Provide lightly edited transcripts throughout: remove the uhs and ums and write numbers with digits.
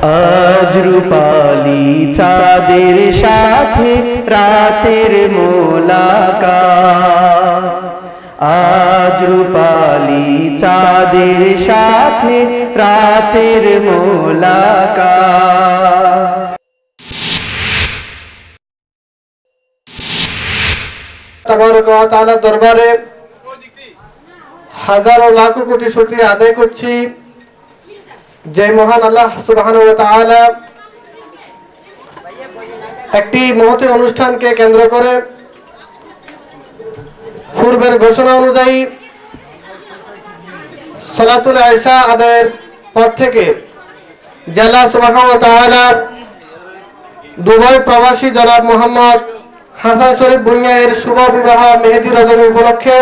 আজ রূপালী চাঁদের সাথে রাতের মোলাকাত, আজ রূপালী চাঁদের সাথে রাতের মোলাকাত। তাবারক ওয়া তাআলার দরবারে হাজারো লাখো কোটি শুকরিয়া আদায় করছি যে মহান আল্লাহ সুবহানাহু ওয়া তাআলা একটি মহতী অনুষ্ঠানকে কেন্দ্র করে পূর্বের ঘোষণা অনুযায়ী সালাতুল ইশা আদায়ের পর থেকে জেলা সুবহানাহু ওয়া তাআলা দুবাই প্রবাসী জনাব মোহাম্মদ হাসান শরীফ ভুঁইয়ার শুভ বিবাহ মেহেদি রজনী উপলক্ষে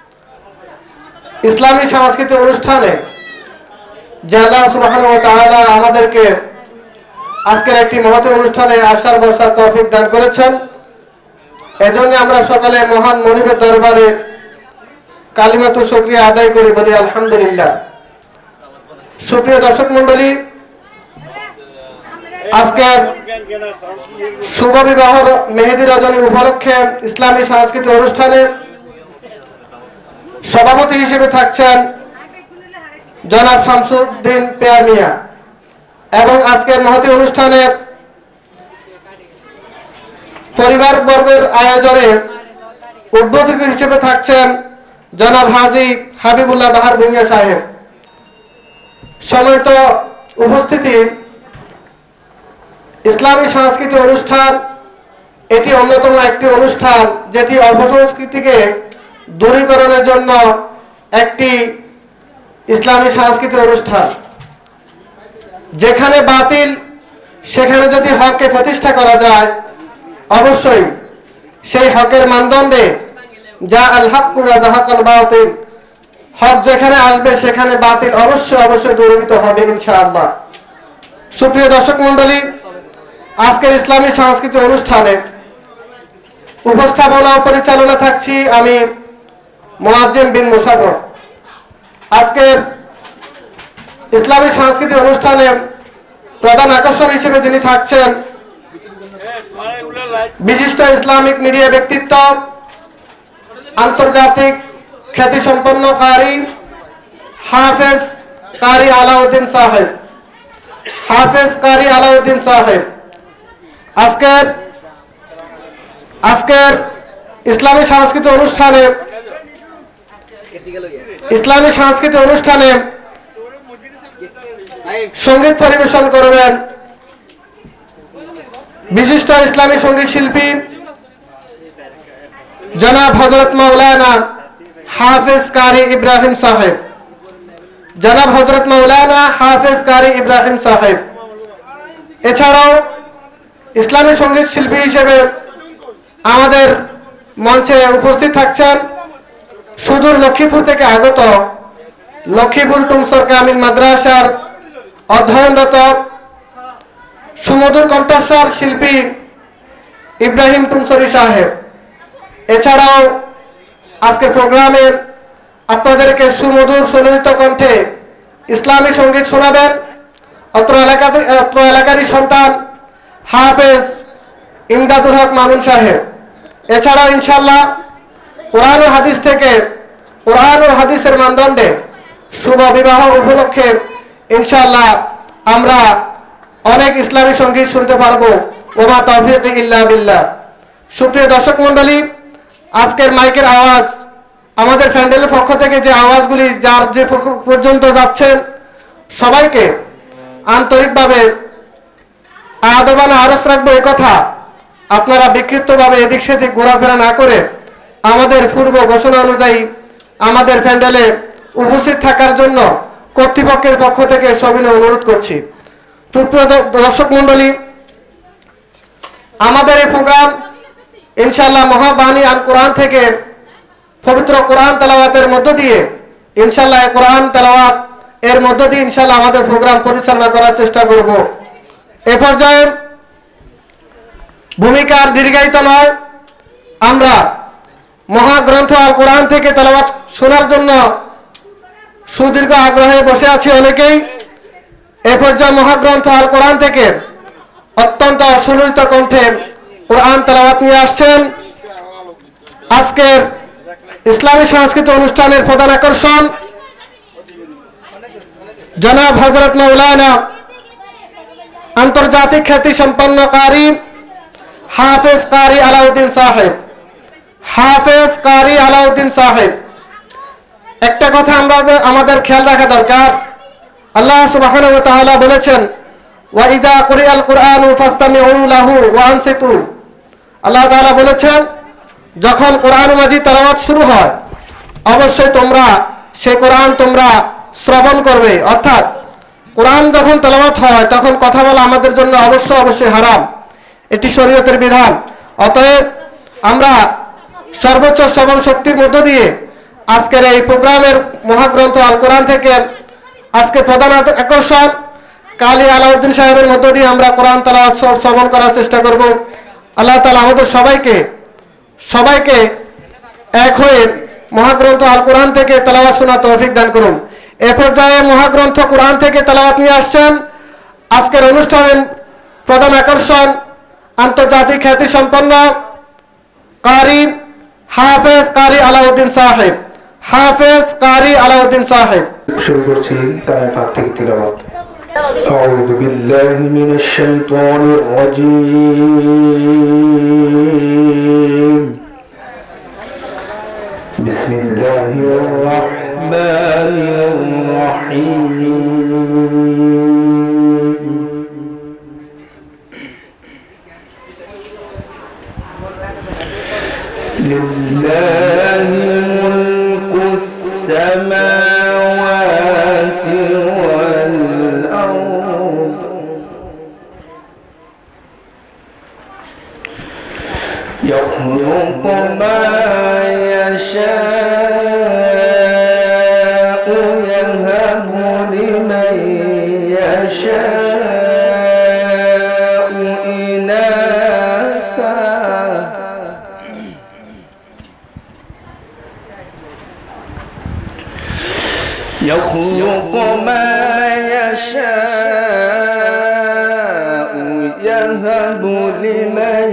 ইসলামী সাংস্কৃতিক অনুষ্ঠানে আল্লাহ সুবহানাহু ওয়া তাআলা আমাদেরকে আজকের একটি মহতী অনুষ্ঠানে আসার বসার তৌফিক দান করেছেন। এজন্য আমরা সকালে মহান মনিবের দরবারে কালিমাতুল শুকরিয়া আদায় করি, বলি আলহামদুলিল্লাহ। সুপ্রিয় দর্শক মণ্ডলী, আজকের শুভ বিবাহ মেহেদি রজনী উপলক্ষে ইসলামী সাংস্কৃতিক অনুষ্ঠানে সভাপতি হিসেবে থাকছেন জনাব শামসুদ্দিন পেয়ার মিয়া এবং আজকের মহতী অনুষ্ঠানে পরিবারবর্গের আয়োজনে উদ্বোধক হিসেবে থাকছেন জনাব হাজী হাবিবুল্লাহ বাহার ভুঁইয়া সাহেব। সম্মানিত উপস্থিতি, ইসলামী সাংস্কৃতিক অনুষ্ঠান এটি অন্যতম একটি অনুষ্ঠান যেটি অপসংস্কৃতিকে দূরীকরণের জন্য একটি ইসলামী সাংস্কৃতিক অনুষ্ঠান। যেখানে বাতিল সেখানে যদি হককে প্রতিষ্ঠা করা যায়, অবশ্যই সেই হকের মানদণ্ডে যা আল হাক্কু ওয়া যাহাকাল বাতিল, হক যেখানে আসবে সেখানে বাতিল অবশ্যই দূরীভূত হবে ইনশাআল্লাহ। সুপ্রিয় দর্শক মণ্ডলী, আজকের ইসলামী সাংস্কৃতিক অনুষ্ঠানে উপস্থাপনা ও পরিচালনা থাকছি আমি মুআজ্জিম বিন মুশাররফ। আজকের ইসলামী সাংস্কৃতিক অনুষ্ঠানে প্রধান আকর্ষণ হিসেবে যিনি থাকছেন বিশিষ্ট ইসলামিক মিডিয়া ব্যক্তিত্ব, আন্তর্জাতিক খ্যাতিসম্পন্ন কারি হাফেজ কারি আলাউদ্দিন সাহেব, হাফেজ কারি আলাউদ্দিন সাহেব আজকের ইসলামী সাংস্কৃতিক অনুষ্ঠানে সঙ্গীত পরিবেশন করবেন বিশিষ্ট ইসলামী সঙ্গীত শিল্পী জনাব হযরত মাওলানা হাফেজ কারি ইব্রাহিম সাহেব, জনাব হযরত মাওলানা হাফেজ কারি ইব্রাহিম সাহেব। এছাড়াও ইসলামী সঙ্গীত শিল্পী হিসেবে আমাদের মঞ্চে উপস্থিত থাকছেন সুদূর লক্ষ্মীপুর থেকে আগত লক্ষ্মীপুর টুমসর কামিল মাদ্রাসার অধ্যয়নরত সুমধুর কণ্ঠস্বর শিল্পী ইব্রাহিম টুমসরি সাহেব। এছাড়াও আজকে প্রোগ্রামে আপনাদেরকে সুমধুর সুললিত কণ্ঠে ইসলামী সঙ্গীত শোনাবেন অত্র এলাকারই সন্তান হাফেজ ইমদাদুল হক মামুন সাহেব। এছাড়াও ইনশাআল্লাহ কোরআন ও হাদিস থেকে কোরআন ও হাদিসের মানদণ্ডে শুভ বিবাহ উপলক্ষে ইনশাআল্লাহ আমরা অনেক ইসলামী সঙ্গীত শুনতে পারবো। ওমা তাওফীক ইল্লা বিল্লাহ। সুপ্রিয় দর্শক মণ্ডলী, আজকের মাইকের আওয়াজ আমাদের প্যান্ডেলের পক্ষ থেকে যে আওয়াজগুলি যার যে পর্যন্ত যাচ্ছে সবাইকে আন্তরিকভাবে আদবানা আরজ রাখবো কথা আপনারা বিক্ষিপ্তভাবে এদিক সেদিক ঘোরাফেরা না করে আমাদের পূর্ব ঘোষণা অনুযায়ী আমাদের প্যান্ডেলে উপস্থিত থাকার জন্য কর্তৃপক্ষের পক্ষ থেকে সবিনয় অনুরোধ করছি। প্রিয় দর্শক মণ্ডলী, আমাদের এই প্রোগ্রাম ইনশাআল্লাহ মহাবাণী আল কোরআন থেকে পবিত্র কোরআন তেলাওয়াতের মধ্য দিয়ে ইনশাআল্লাহ কোরআন তেলাওয়াত এর মধ্য দিয়ে ইনশাআল্লাহ আমাদের প্রোগ্রাম পরিচালনা করার চেষ্টা করব। এ পর্যায়ে ভূমিকার দীর্ঘায়িত নয়, আমরা মহাগ্রন্থ আল কোরআন থেকে তেলাওয়াত শোনার জন্য সুদীর্ঘ আগ্রহে বসে আছি অনেকেই। এই পর্যায়ে মহাগ্রন্থ আল কোরআন থেকে অত্যন্ত সুললিত কণ্ঠে কোরআন তেলাওয়াত নিয়ে আসছেন আজকের ইসলামী সাংস্কৃতিক অনুষ্ঠানের প্রধান আকর্ষণ জনাব হযরত মাওলানা আন্তর্জাতিক খ্যাতি সম্পন্ন কারি হাফেজ কারি আলাউদ্দিন সাহেব। হাফেজ কারি আলাউদ্দিন সাহেব, একটা কথা আমাদের খেয়াল রাখা দরকার, আল্লাহ সুবহানাহু ওয়া তাআলা বলেছেন ওয়া ইযা কুরিআল কুরআনু ফাসতামিউ লাহু ওয়া আনসিতু। আল্লাহ তাআলা বলেছেন যখন কোরআন মাজিদ তেলাওয়াত শুরু হয় অবশ্যই তোমরা সেই কোরআন তোমরা শ্রবণ করবে। অর্থাৎ কোরআন যখন তেলাওয়াত হয় তখন কথা বলা আমাদের জন্য অবশ্যই হারাম, এটি শরীয়তের বিধান। অতএব আমরা সর্বোচ্চ শ্রবণ শক্তির মধ্য দিয়ে আজকের এই প্রোগ্রামের মহাগ্রন্থ আল কোরআন থেকে আজকে প্রধান আকর্ষণ কারি আলাউদ্দিন সাহেবের মধ্য দিয়ে আমরা কোরআন তেলাওয়াত শ্রবণ করার চেষ্টা করব। আল্লাহ তাআলা আমাদের সবাইকে এক হয়ে মহাগ্রন্থ আল কোরআন থেকে তেলাওয়াত শোনার তৌফিক দান করুন। এ পর্যায়ে মহাগ্রন্থ কোরআন থেকে তেলাওয়াত নিয়ে আসছেন আজকের অনুষ্ঠানের প্রধান আকর্ষণ আন্তর্জাতিক খ্যাতি সম্পন্ন কারি হাফেজ কারি আলাউদ্দিন সাহেব। হাফেজ কারি আলাউদ্দিন সাহেব। শুরু করছি কায়ে পাক থেকে তিলাওয়াত। আউযু বিল্লাহি মিনাশ শাইতানির রাজীম। বিসমিল্লাহির রাহমানির রাহিম। লিল্লাহি মুলকুস সামাওয়াতি ওয়াল আরদ ইয়াখলুকু মা ইয়াশাউ ইয়াহবু লিমান ইয়াশাউ ইনাসা يخلق ما يشاء يهب لمن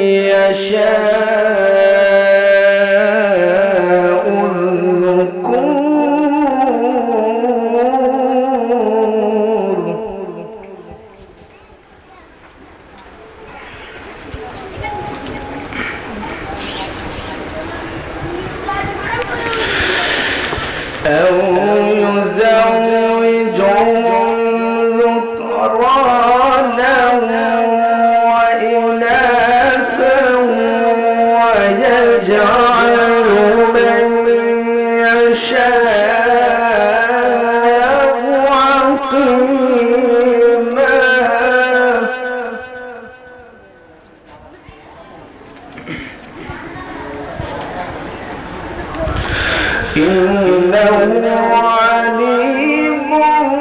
يشاء الذكور أو يزوجهم ذكرانا وإناثا ويجعل من يشاء عقيما إنه عليم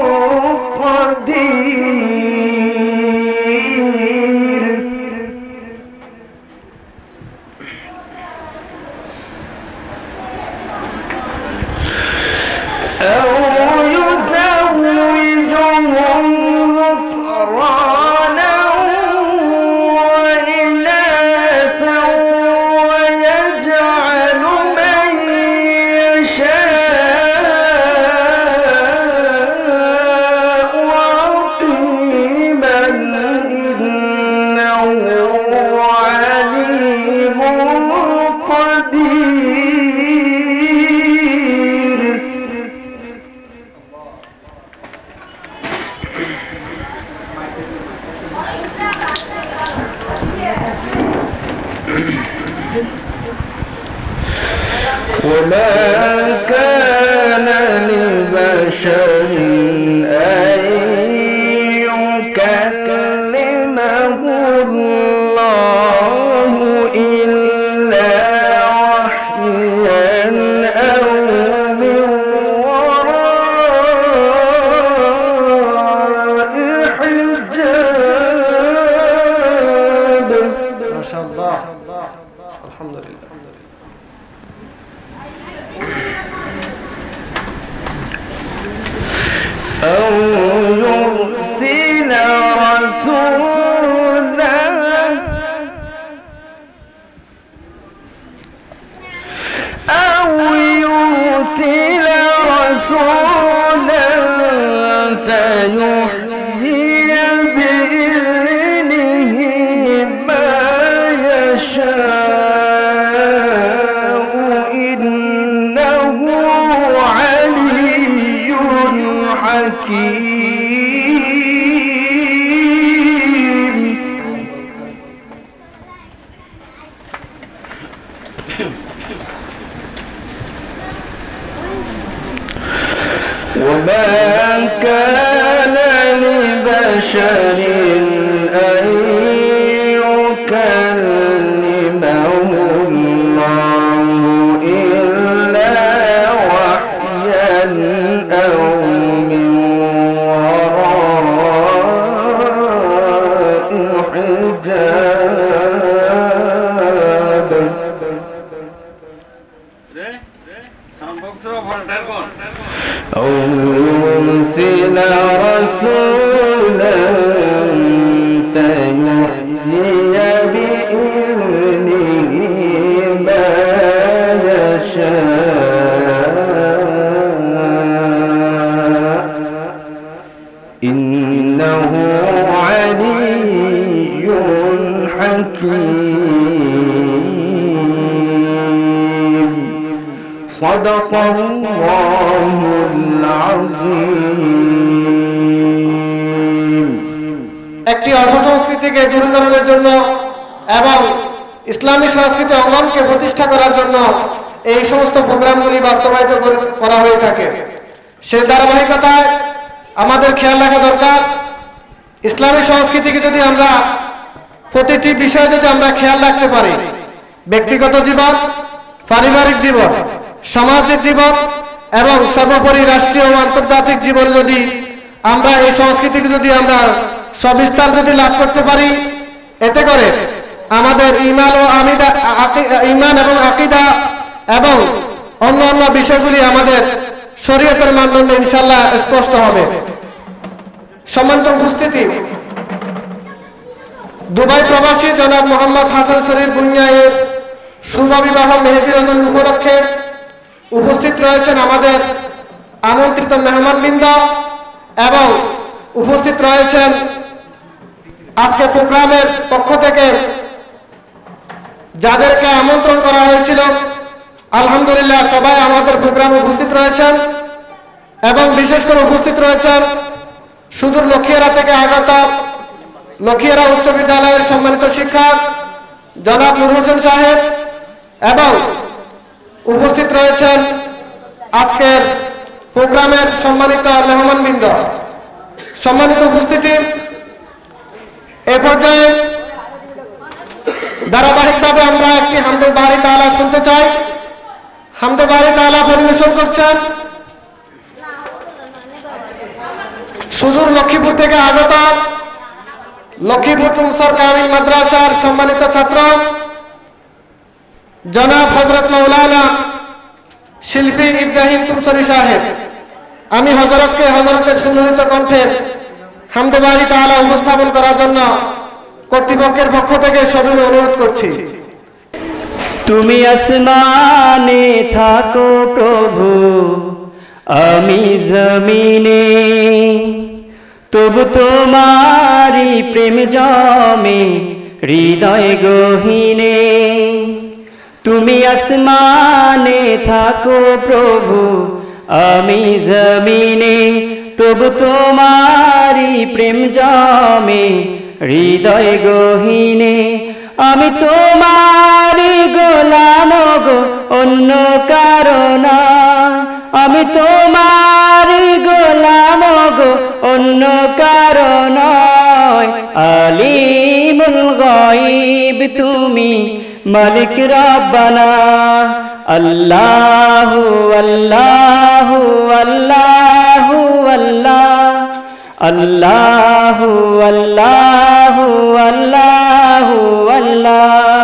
قدير أو يزوجهم ذكرانا وإناثا ويجعل من يشاء عقيما إنه عليم قدير وما كان لبشر أن يكلمه الله إلا وحيا أو من وراء حجاب. ما شاء الله الحمد لله. أو يرسل بشر أن يكلمه الله إلا وحيا أو من وراء حجاب أو يرسل رسولا فيحيي بإذنه ما يشاء إنه علي حكيم صدق الله العظيم একটি অর্থ সংস্কৃতিকে দূরীকরণের জন্য এবং ইসলামী সংস্কৃতি অঙ্গনকে প্রতিষ্ঠা করার জন্য এই সমস্ত প্রোগ্রামগুলি বাস্তবায়িত করা হয়ে থাকে। সেই ধারাবাহিকতায় আমাদের খেয়াল রাখা দরকার, ইসলামী সংস্কৃতিকে যদি আমরা প্রতিটি বিষয়ে যদি আমরা খেয়াল রাখতে পারি, ব্যক্তিগত জীবন, পারিবারিক জীবন, সামাজিক জীবন এবং সর্বোপরি রাষ্ট্রীয় ও আন্তর্জাতিক জীবন, যদি আমরা এই সংস্কৃতিকে যদি আমরা সবিস্তার যদি লাভ করতে পারি, এতে করে আমাদের ঈমান এবং আকীদা এবং অন্যান্য বিষয়গুলি আমাদের শরীয়তের মানদণ্ডে ইনশাআল্লাহ স্পষ্ট হবে। সম্মানিত উপস্থিতি, দুবাই প্রবাসী জনাব মোহাম্মদ হাসান শরীফ বুনিয়ায়ের শুভ বিবাহ মেহেদি রজনী উপলক্ষে উপস্থিত রয়েছেন আমাদের আমন্ত্রিত মেহমানবৃন্দ এবং উপস্থিত রয়েছেন আজকে প্রোগ্রামের পক্ষ থেকে যাদেরকে আমন্ত্রণ করা হয়েছিল, আলহামদুলিল্লাহ সবাই আমাদের প্রোগ্রামে উপস্থিত রয়েছেন এবং বিশেষ করে উপস্থিত রয়েছেন সুদূর লক্ষ্মীরা থেকে আগত লক্ষ্মীরা উচ্চ বিদ্যালয়ের সম্মানিত শিক্ষক জনাব নূর হোসেন সাহেব এবং উপস্থিত রয়েছেন আজকের প্রোগ্রামের সম্মানিত মেহমানবৃন্দ। সম্মানিত উপস্থিতি, এ পর্যায়ে ধারাবাহিকভাবে আমরা একটি হামদে বারি তাআলা শুনতে চাই। হামদে বারি তাআলা পরিবেশন করছেন সুদূর লক্ষ্মীপুর থেকে আগত লক্ষ্মীপুর টুমসর কামিল মাদ্রাসার সম্মানিত ছাত্র জনাব হযরত মাওলানা শিল্পী ইব্রাহিম টুমসরি সাহেব। আমি হযরতের সুন্দরিত কণ্ঠে হামদে বারি তাআলা উপস্থাপন করার জন্য কর্তৃপক্ষের পক্ষ থেকে সজোরে অনুরোধ করছি। তুমি আসমানে থাকো প্রভু, আমি জমিনে, তবু তোমারি প্রেম জমে হৃদয় গহীনে। তুমি আসমানে থাকো প্রভু, আমি জমিনে, তবু তোমারি প্রেম জমে হৃদয় গহীনে। আমি তোমারি গোলাম গো, অন্য কারণ, আমি তোমারি গোলাম গো, অন্য কারণ। আলিমুল গায়ব তুমি, মালিক রব্বানা। আল্লাহু আল্লাহু আল্লাহু আল্লাহ, আল্লাহু আল্লাহু আল্লাহু আল্লাহ।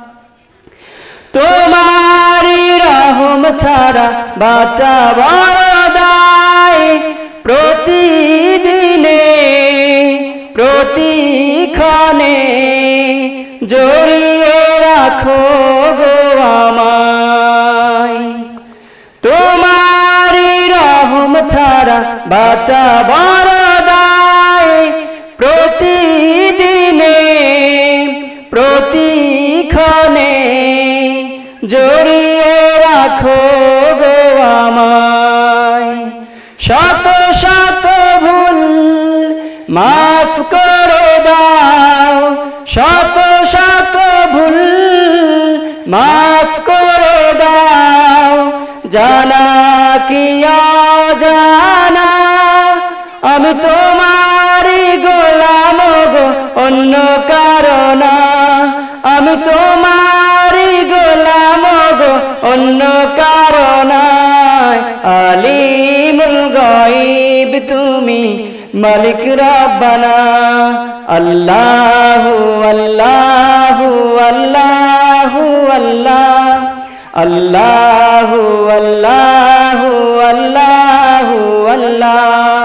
তোমারি রহম ছাড়া বাঁচা বড় দায়, প্রতিদিনে প্রতিক্ষণে জড়িয়ে রাখো গো আমায়। তোমারি রহম ছাড়া বাঁচা বড় দায়, প্রতিদিনে প্রতিক্ষণে জড়িয়ে রাখো গো আমায়। শত শত ভুল মাফ করে দাও, শত শত ভুল মাফ করে দাও। জানা কি অজানা আমি তোমারি গোলাম অন্য কারো না, আমি তোমারই গোলাম গো অন্য কারো না। আলিমুল গায়ব তুমি মালিক রব্বানা। আল্লাহু আল্লাহু আল্লাহু আল্লাহ, আল্লাহু আল্লাহু আল্লাহু আল্লাহ।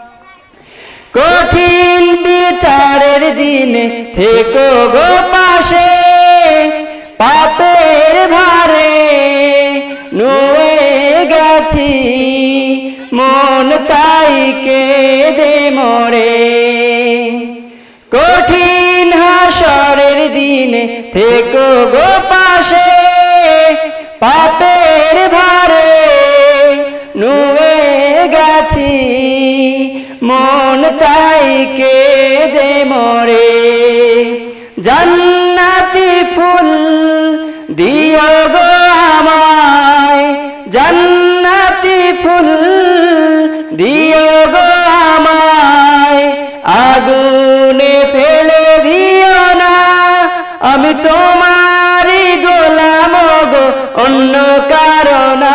কঠিন বিচারের দিনে থেকো গো পাশে, পাপের ভারে নুয়ে গেছি মন তাই কেঁদে মরে। কঠিন হাসরের দিনে থেকো গো পাশে, পাপের ভারে নুয়ে গেছি মন তাই কেঁদে মরে। জান্নাতি ফুল দিও গো আমায়, জান্নাতি ফুল দিও গো আমায়, আগুনে ফেলে দিও না, আমি তোমারই গোলাম গো অন্য কারো না।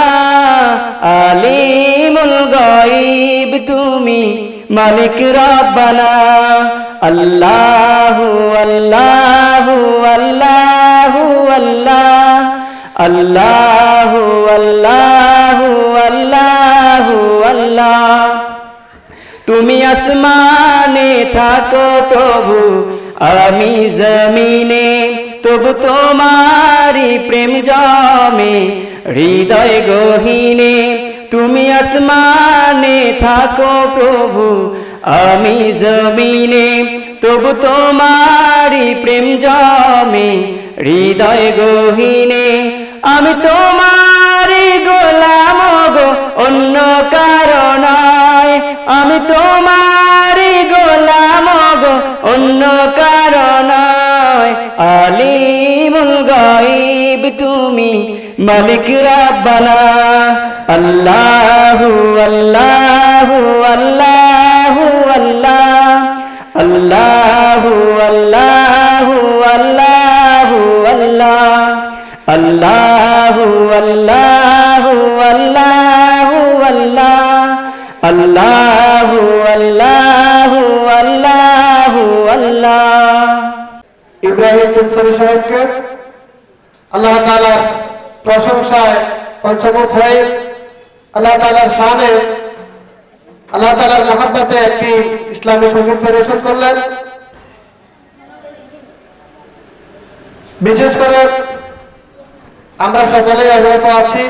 আলিমুল গায়ব তুমি মালিক রব্বানা। আল্লাহু আল্লাহু আল্লাহু আল্লাহ, আল্লাহু আল্লাহু আল্লাহু আল্লাহ। তুমি আসমানে থাকো প্রভু, আমি জমিনে, তবু তোমারি প্রেম জমে হৃদয় গহীনে। তুমি আসমানে থাকো প্রভু, আমি জমিনে, তবু তোমারি প্রেম জমে হৃদয় গহীনে। আমি তোমারি গোলাম গো অন্য কারো নয়, আমি তোমারি গোলাম গো অন্য কারো নয়। আলিমুল গায়ব তুমি মালিক রব্বানা। আল্লাহু আল্লাহু আল্লাহু আল্লাহ, আল্লাহু আল্লাহু আল্লাহু আল্লাহ, আল্লাহু আল্লাহু আল্লাহু আল্লাহ, আল্লাহু আল্লাহু আল্লাহু আল্লাহ। ইব্রাহিম তুনসরি সাহেবকে আল্লাহ তাআলার প্রশংসায় পঞ্চমুখ হয়ে আল্লাহ তাআলার শানে, আল্লাহ তাআলার মহব্বতে একটি ইসলামী সঙ্গীত পরিবেশন করলেন। বিশেষ করে আমরা সকলেই অবগত আছি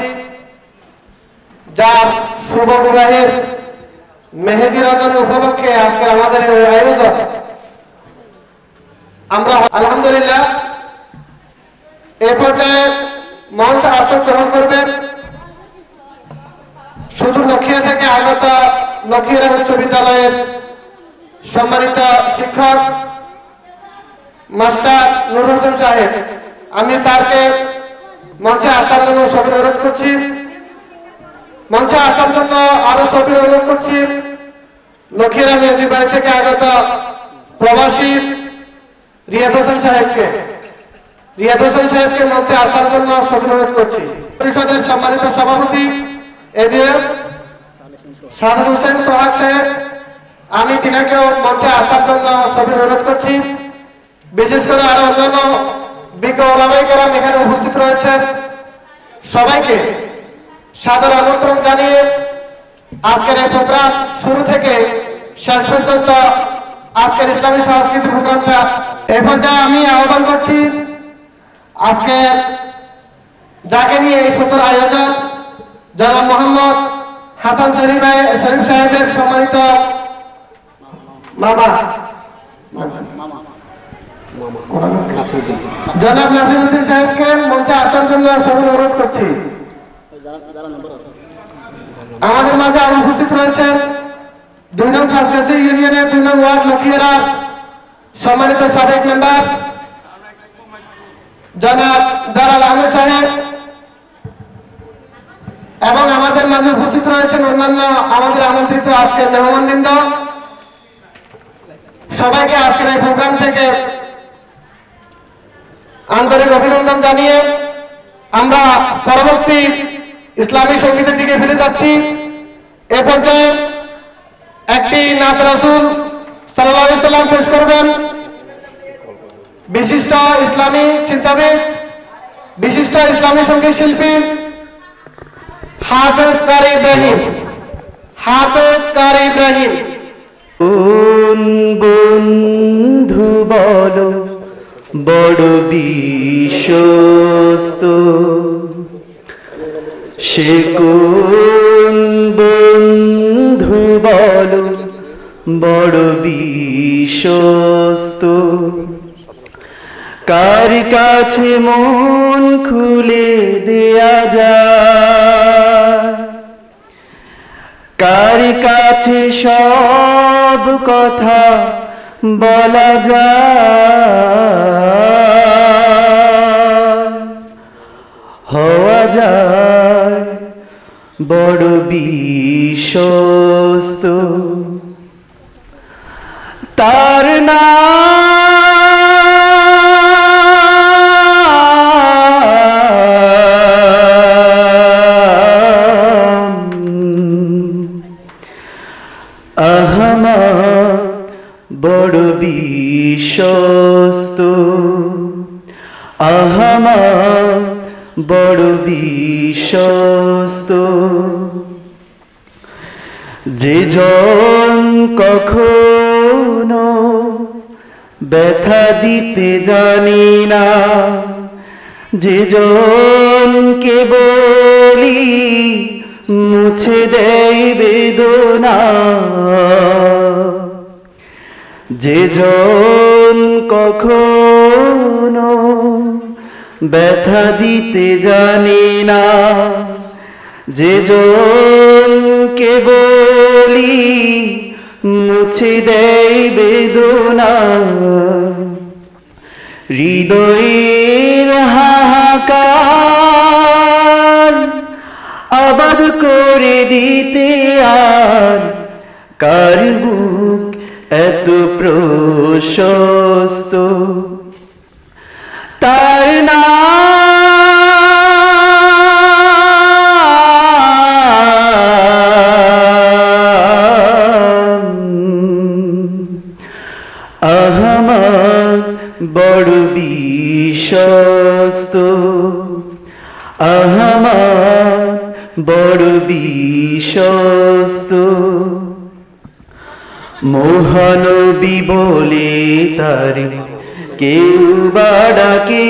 যার শুভ বিবাহের মেহেদি রজনী উপলক্ষে আজকে আমাদের এই আয়োজন। আমরা আলহামদুলিল্লাহ এই পর্যায়ে মঞ্চ আসন গ্রহণ করবেন শুধু লক্ষ্মীরা থেকে আগত লক্ষ্মীরা উচ্চ বিদ্যালয়ের সম্মানিত শিক্ষক মাস্টার নূর হোসেন সাহেব। আমি স্যারকে মঞ্চে আসার জন্য সফল অনুরোধ করছি, মঞ্চে আসার জন্য আরো সফল অনুরোধ করছি লক্ষ্মীরা মেহেদি বাড়ি থেকে আগত প্রবাসী রিয়াদ হোসেন সাহেবকে, রিয়াদ হোসেন সাহেবকে মঞ্চে আসার জন্য সফল অনুরোধ করছি। পরিষদের সম্মানিত সভাপতি এবিএম শাহাদ হোসেন সোহাগ সাহেব, আমি তিনাকেও মঞ্চে আসার জন্য সফল অনুরোধ করছি। বিশেষ করে আরো অন্যান্য বিজ্ঞ ওলামায়ে কেরাম এখানে উপস্থিত রয়েছেন, সবাইকে সাদর আমন্ত্রণ জানিয়ে আজকের এই প্রোগ্রাম শুরু থেকে শেষ পর্যন্ত আজকের ইসলামী সংস্কৃতি প্রোগ্রামটা এই পর্যায়ে আমি আহ্বান করছি আজকে যাকে নিয়ে এই সুন্দর আয়োজন জনাব মোহাম্মদ হাসান শরীফ সাহেবের সম্মানিত মামা জনাব নাসিরউদ্দিন সাহেবকে মঞ্চে আসার জন্য সবাই অনুরোধ করছি। আমাদের মাঝে আরো উপস্থিত রয়েছেন ২ নং খাসগাছি ইউনিয়নের ২ নং ওয়ার্ড লক্ষ্মীরা সম্মানিত সাবেক মেম্বার জনাব জালাল আহমেদ সাহেব, এবং আমাদের মাঝে উপস্থিত রয়েছেন অন্যান্য আমাদের আমন্ত্রিত আজকের মেহমানবৃন্দ। সবাইকে আজকের এই প্রোগ্রাম থেকে আন্তরিক অভিনন্দন জানিয়ে আমরা পরবর্তী ইসলামী সঙ্গীতের দিকে ফিরে যাচ্ছি। এ পর্যায়ে একটি নাত রাসূল সাল্লাল্লাহু আলাইহি সাল্লাম পেশ করবেন বিশিষ্ট ইসলামী চিন্তাবিদ, বিশিষ্ট ইসলামী সঙ্গীত শিল্পী হাফেজ কারি ইব্রাহিম। হাফেজ কারি ইব্রাহিম। কোন বন্ধু বলো বড় বিশ্বস্ত, সে কোন বন্ধু বলো বড় বিশ্বস্ত, কার কাছে মন খুলে দেয়া যায়, কার কাছে সব কথা বলা যায়, হওয়া যায় বড় বিশ্বস্ত। তার আহমদ বড় বিশ্বস্ত, আহমদ বড় বিশ্বস্ত। যে জন কখনো ব্যথা দিতে জানি না, যে জনকে বলি মুছে দেয় বেদনা, যে জন কখনো ব্যথা দিতে জানি না, যে জনকে বলি মুছে দেয় বেদনা, হৃদয়ের হাহাকার আবাদ করে দিতে আর কার বুক এত প্রশস্ত। তার নাম আহমদ বড় বিশ্বস্ত, আহমদ বড় বিশ্বস্ত। মহানবী বলে তারে কেউ বা ডাকে,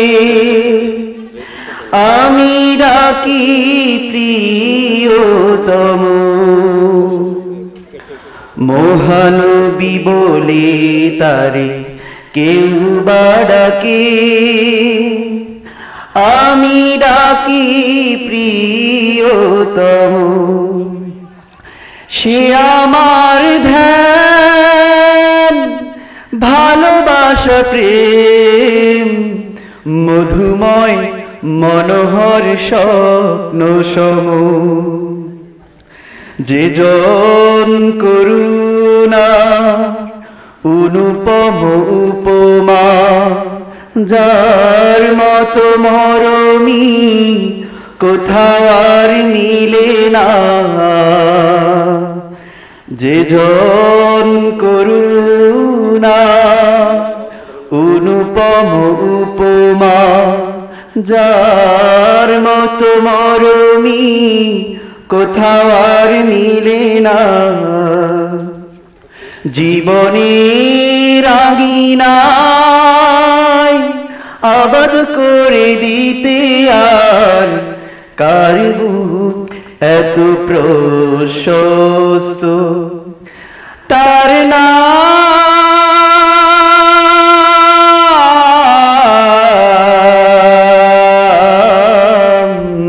আমি ডাকি প্রিয়তম। মহানবী বলে তারে কেউ বা ডাকে, আমি ডাকি প্রিয়তম। সে আমার ধ্যান ভালোবাসা প্রেম মধুময় মনোহর স্বপ্ন সম। যে জন করুণা অনুপম উপমা, যার মতো মরমি কোথাও আর মিলে না। যে জন করুণা অনুপম উপমা, যার মতো মরমি কোথাও আর মিলে না। জীবনের আঙিনায় আবাদ করে দিতে আর কার বুক এত প্রশস্ত। তার নাম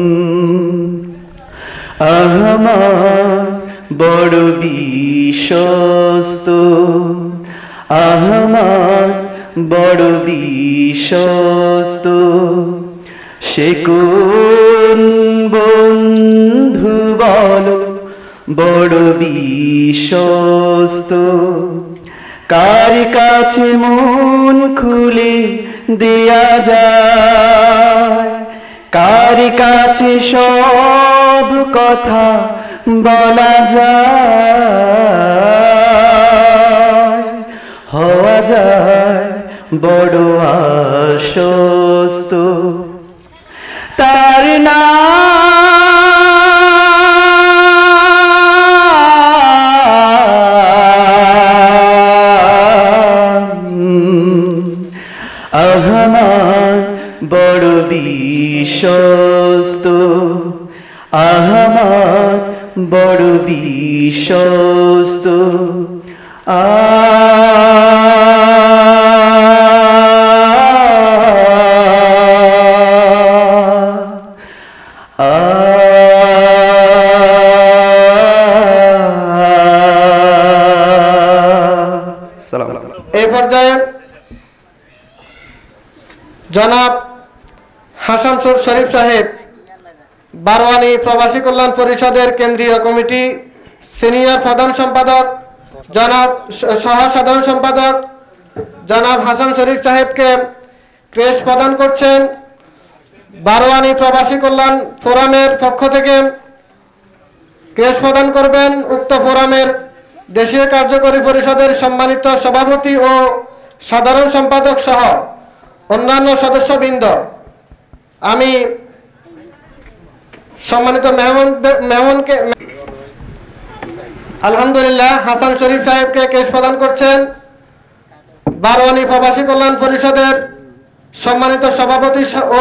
আহমদ বড় বিশ্বস্ত, আহমদ বড় বিশ্বস্ত। সে কোন বন্ধু বলো বড় বিশ্বস্ত, কার কাছে মন খুলে দেয়া যায়, কার কাছে সব কথা বলা যায়, হওয়া যায় বড় আশ্বস্ত তার আমার বড় বিশ্বস্ত, আমার বড় বিশ্বস্ত। এই পর্যায়ে জনাব হাসান শরীফ সাহেব, বারওয়ানি প্রবাসী কল্যাণ পরিষদের কেন্দ্রীয় কমিটি সিনিয়র প্রধান সম্পাদক জনাব সহ সাধারণ সম্পাদক জনাব হাসান শরীফ সাহেবকে ক্রেস্ট প্রদান করছেন। বারওয়ানি প্রবাসী কল্যাণ ফোরামের পক্ষ থেকে ক্রেস্ট প্রদান করবেন উক্ত ফোরামের দেশীয় কার্যকরী পরিষদের সম্মানিত সভাপতি ও সাধারণ সম্পাদক সহ অন্যান্য সদস্যবৃন্দ। আমি সম্মানিত মেহমানকে আলহামদুলিল্লাহ হাসান শরীফ সাহেবকে ক্রেস্ট প্রদান করছেন বারওয়ানি প্রবাসী কল্যাণ পরিষদের সম্মানিত সভাপতি ও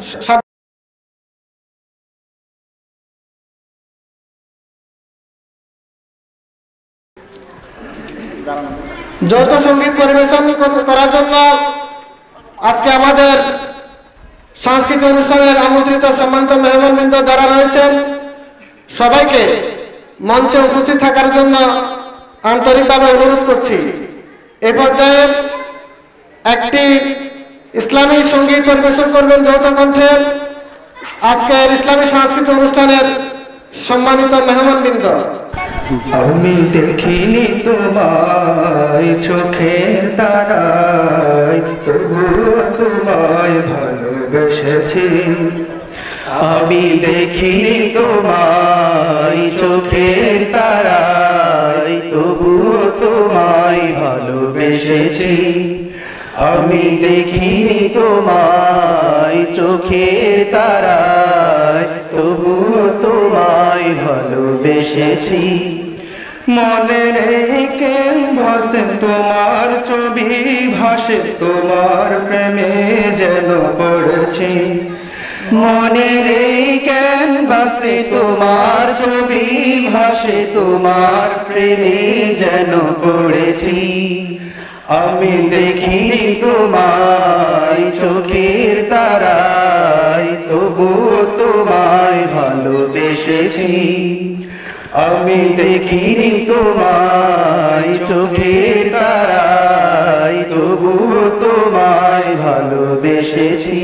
যৌথ সঙ্গীত পরিবেশন করার জন্য আজকে আমাদের সাংস্কৃতিক অনুষ্ঠানের আমন্ত্রিত সম্মানিত মেহমানবৃন্দ যারা রয়েছেন সবাইকে মঞ্চে উপস্থিত থাকার জন্য আন্তরিকভাবে অনুরোধ করছি। এ পর্যায়ে একটি ইসলামী সঙ্গীত পরিবেশন করবেন যৌথ কণ্ঠে আজকের ইসলামী সাংস্কৃতিক অনুষ্ঠানের সম্মানিত মেহমানবৃন্দ। আমি দেখিনি তোমায় চোখের তারায়, তবুও তোমায় ভালোবেসেছি। আমি দেখিনি তোমায় চোখের তারায়, তবুও তোমায় ভালোবেসেছি। আমি দেখিনি তোমায় চোখের তারায়, তবুও তোমায় ভালোবেসেছি। মনে রেখে ভাসে তোমার ছবি, ভাসে তোমার প্রেমে যেন পড়েছি। মনে রেখে ভাসে তোমার ছবি, ভাসে তোমার প্রেমে যেন পড়েছি। আমি দেখিনি তোমায় চোখের তারায়, তবুও তোমায় ভালোবেসেছি। আমি দেখিনি তোমায় চোখের তারায়, তবুও তোমায় ভালোবেসেছি।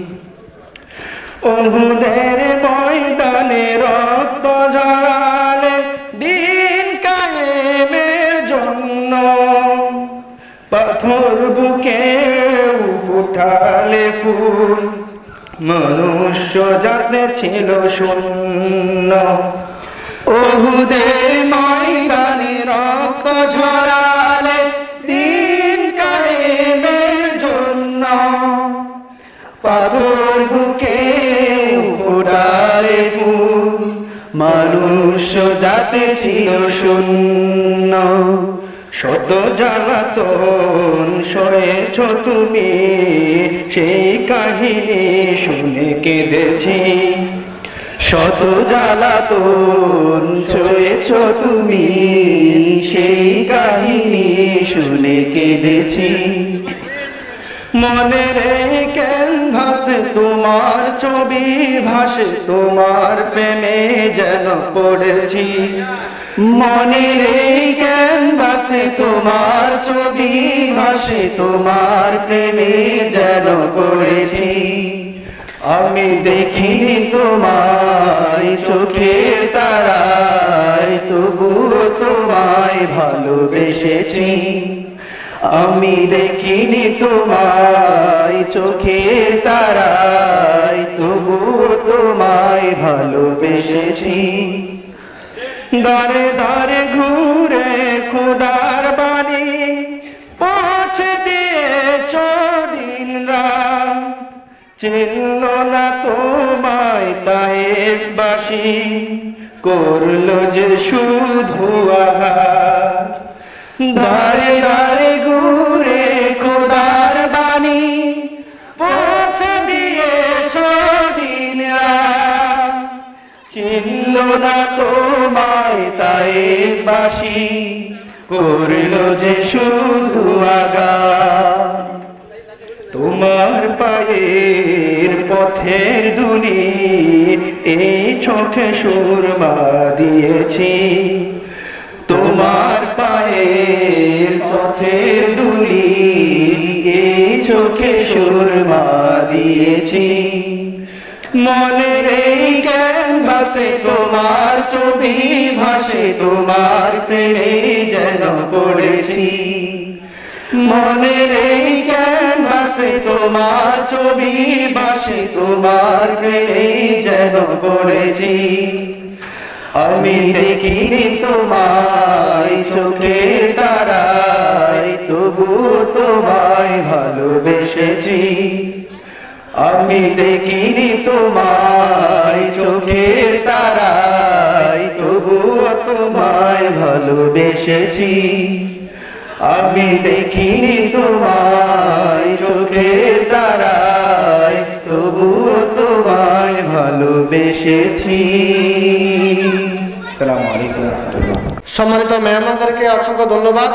ওহুদের ময়দানে রক্ত ঝরালে দিন কায়েমের জন্য, পাথর বুকে ফুটালে ফুল, মনুষ্য জাতের ছিল শূন্য। ওহুদের ময়দানে রক্ত ঝরালে দিন কায়েমের জন্য, পাথর বুকে ফুটালে ফুল, মানুষ জাতে ছিল শূন্য। শত জ্বালাতন সয়েছ তুমি, সেই কাহিনী শুনে কেঁদেছি। শত জ্বালাতন সয়েছ তুমি, সেই কাহিনী শুনে কেঁদেছি। মনে রেখে ভাসে তোমার ছবি, ভাসে তোমার প্রেমে যেন পড়েছি। মনে রেখে ভাসে তোমার ছবি, ভাসে তোমার প্রেমে যেন পড়েছি। আমি দেখিনি তোমায় চোখের তারায়, তবুও তোমায় ভালোবেসেছি। আমি দেখিনি তোমায় চোখের তারায়, তবুও তোমায় ভালোবেসেছি। দারে দারে ঘুরে খোদার বাণী পৌঁছে দিয়েছ দিন রাত, চিনল না তোমায় তায়েফবাসী, করলো যে শুধু আঘাত। দারে দারে ঘুরে খোদার বাণী পৌঁছে দিয়েছ দিন রাত, চিনল না তোমায় তায়েফবাসী, করলো যে শুধু আঘাত। তোমার পায়ের পথের দুলি এই চোখে সুরমা দিয়েছি, তোমার পায়ের পথের দুলি এই চোখে সুরমা দিয়েছি। মনের এই ক্যানভাসে তোমার ছবি ভাসে, তোমার প্রেমে যেন পড়েছি। মনের এই ক্যানভাসে তোমার ছবি ভাসে, তোমার প্রেমে যেন পড়েছি। আমি দেখিনি তোমায় চোখের তারায়, তবু তোমায় ভালোবেসেছি। আমি দেখিনি তোমায় চোখের তারায়, তবুও তোমায় ভালোবেসেছি। আমি দেখিনি তোমায় চোখের তারায়, তবুও তোমায় ভালোবেসেছি। আসসালামু আলাইকুম ওয়া রাহমাতুল্লাহ। সম্মানিত মেহমানদেরকে অসংখ্য ধন্যবাদ।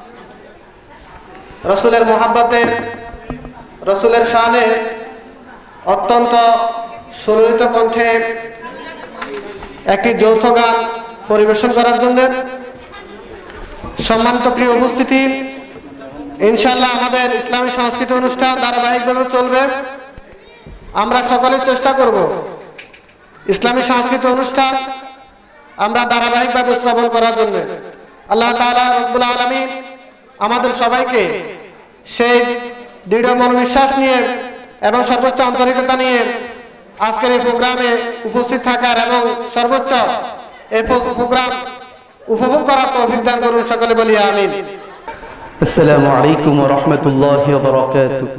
রসুলের মোহাব্বতে, রসুলের শানে অত্যন্ত সুললিত কণ্ঠে একটি যৌথ গান পরিবেশন করার জন্য সম্মানিত প্রিয় উপস্থিতি, ইনশাআল্লাহ আমাদের ইসলামী সংস্কৃতি অনুষ্ঠান ধারাবাহিকভাবে চলবে। আমরা সকলে চেষ্টা করব ইসলামী সংস্কৃতি অনুষ্ঠান আমরা ধারাবাহিকভাবে শ্রবণ করার জন্য। আল্লাহ তাআলা রব্বুল আলামিন আমাদের সবাইকে সেই দৃঢ় মনোবিশ্বাস নিয়ে এবং সর্বোচ্চ আন্তরিকতা নিয়ে আজকের এই প্রোগ্রামে উপস্থিত থাকার এবং সর্বোচ্চ এই প্রোগ্রাম উপভোগ করার তৌফিক দান করুন। সকলে বলি আমিন। আসসালামু আলাইকুম ওয়া রাহমাতুল্লাহি ওয়া বারাকাতুহু।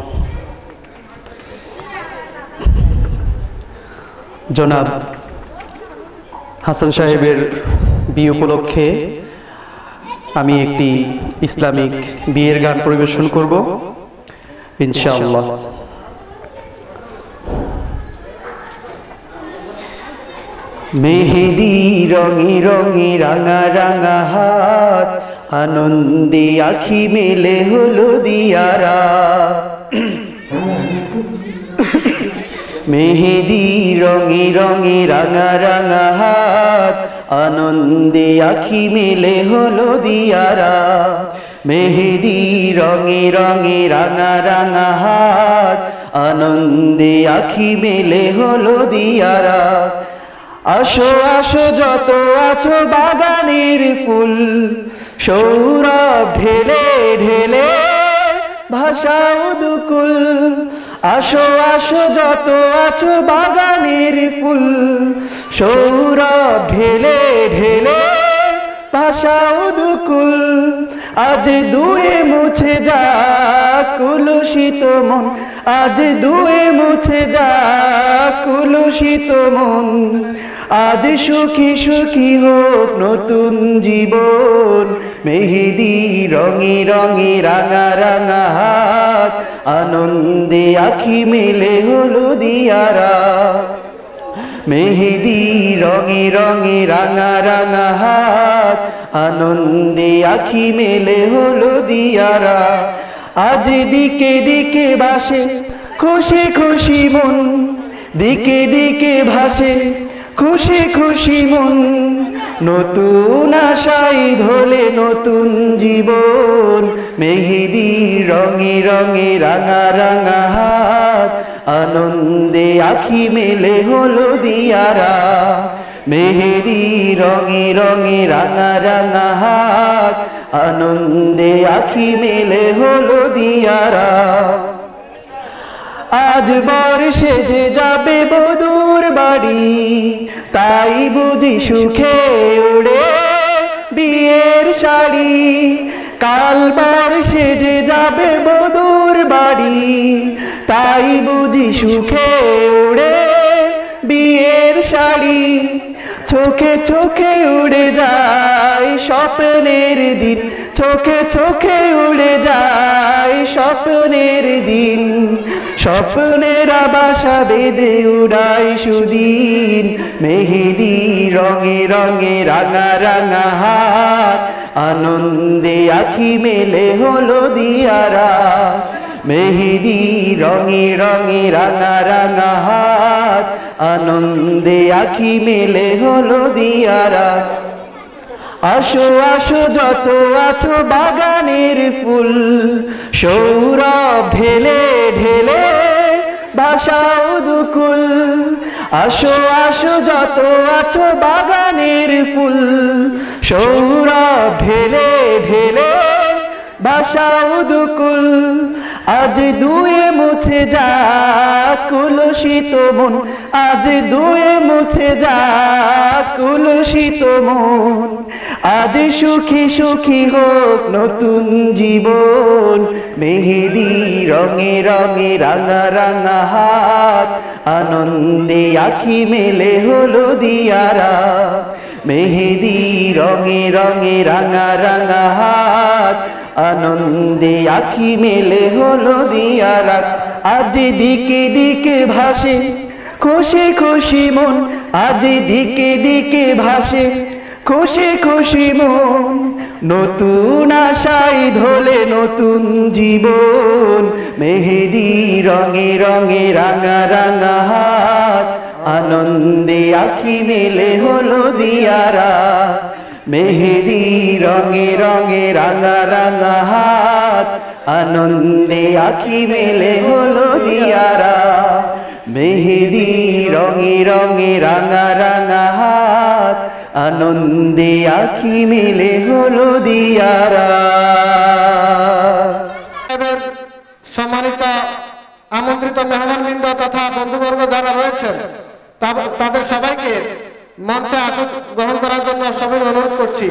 জনাব হাসান সাহেবের বিয়ে উপলক্ষে আমি একটি ইসলামিক বিয়ের গান পরিবেশন করব ইনশাআল্লাহ। মেহেদি রঙে রঙে রাঙা রাঙা হাত, আনন্দে আখি মেলে হলো দিয়ারা। মেহেদি রঙে রঙে রাঙা রাঙা হাত, আনন্দে আখি মেলে হলো দিয়ারা। মেহেদি রঙে রঙে রাঙা রাঙা হাত, আনন্দে আখি মেলে হলো দিয়ারা। আসো আসো যত আছো বাগানের ফুল, সৌরভ ঢেলে ঢেলে ভাষাও দুকুল। আসো আসো যত আছো বাগানের ফুল, সৌরভ ঢেলে ঢেলে ভাষাও দুকুল। আজ দুয়ে মুছে যা কুলুষিত মন, আজ দুয়ে মুছে যা কুলুষিত মন। আজ সুখী সুখী হোক নতুন জীবন। মেহেদি রঙে রঙে রাঙা রাঙা হাত, আনন্দে আখি মেলে হলো দিয়ারা। মেহেদি রঙে রঙে রাঙা রাঙা হাত, আনন্দে আখি মেলে হলো দিয়ারা। আজ দিকে দিকে ভাসে খুশি খুশি মন, দিকে দিকে ভাসে খুশি খুশি মন। নতুন আশায় ধলে নতুন জীবন। মেহেদি রঙে রঙে রাঙা রাঙা হাত, আনন্দে আখি মেলে হলো দিয়ারা। মেহেদি রঙে রঙে রাঙা রাঙা হাত, আনন্দে আখি মেলে হলো দিয়ারা। আজ বর সেজে যাবে বধূর বাড়ি, তাই বুঝি সুখে উড়ে বিয়ের শাড়ি। কাল বর সেজে যাবে বধূর বাড়ি, তাই বুঝি সুখে উড়ে বিয়ের শাড়ি। চোখে চোখে উড়ে যায় স্বপ্নের দিন, চোখে চোখে উড়ে যায় স্বপ্নের দিন। স্বপ্নের বাসা বেঁধে উড়াই সুদিন, মেহেদি রঙে রঙে রাঙা রাঙা হাত, আনন্দে আখি মেলে হলো দিয়ারা। মেহেদি রঙে রঙে রাঙা রাঙা হাত, আনন্দে আখি মেলে হলো দিয়ারা। আসো আসো যত আছো বাগানের ফুল, সৌরভ ঢেলে ঢেলে ভাসাও দুকুল। আসো আসো যত আছো বাগানের ফুল, সৌরভ ঢেলে ঢেলে ভাসাও দুকুল। আজ দুয়ে মুছে যা কুলসিত মন, আজ দুয়ে মুছে যা কুলসিত মন। আজ সুখী সুখী হোক নতুন জীবন, মেহেদি রঙে রঙে রাঙা রাঙা হাত, আনন্দে আখি মেলে হলো দিয়ারা। মেহেদি রঙে রঙে রাঙা রাঙা হাত, আনন্দে আখি মেলে হলো দিয়ারা। আজ দিকে দিকে ভাসে খুশি খুশি মন, আজ দিকে দিকে ভাসে খুশি খুশি মন। নতুন আশায় ধলে নতুন জীবন, মেহেদি রঙে রঙে রাঙা রাঙা হাত, আনন্দে আখি মেলে হলো দিয়ারা। মেহেদি রঙে রঙে রাঙা রাঙা হাত, আনন্দে আখি মেলে হলো দিয়ারা। মেহেদি রঙে রঙে রাঙা রাঙা হাত, আনন্দে আখি মেলে হলো দিয়ারা। সম্মানিত আমন্ত্রিত মেহমানবৃন্দ তথা বন্ধুবর্গ যারা রয়েছেন, তাদের সবাইকে মঞ্চে আসন গ্রহণ করার জন্য সবাই অনুরোধ করছি।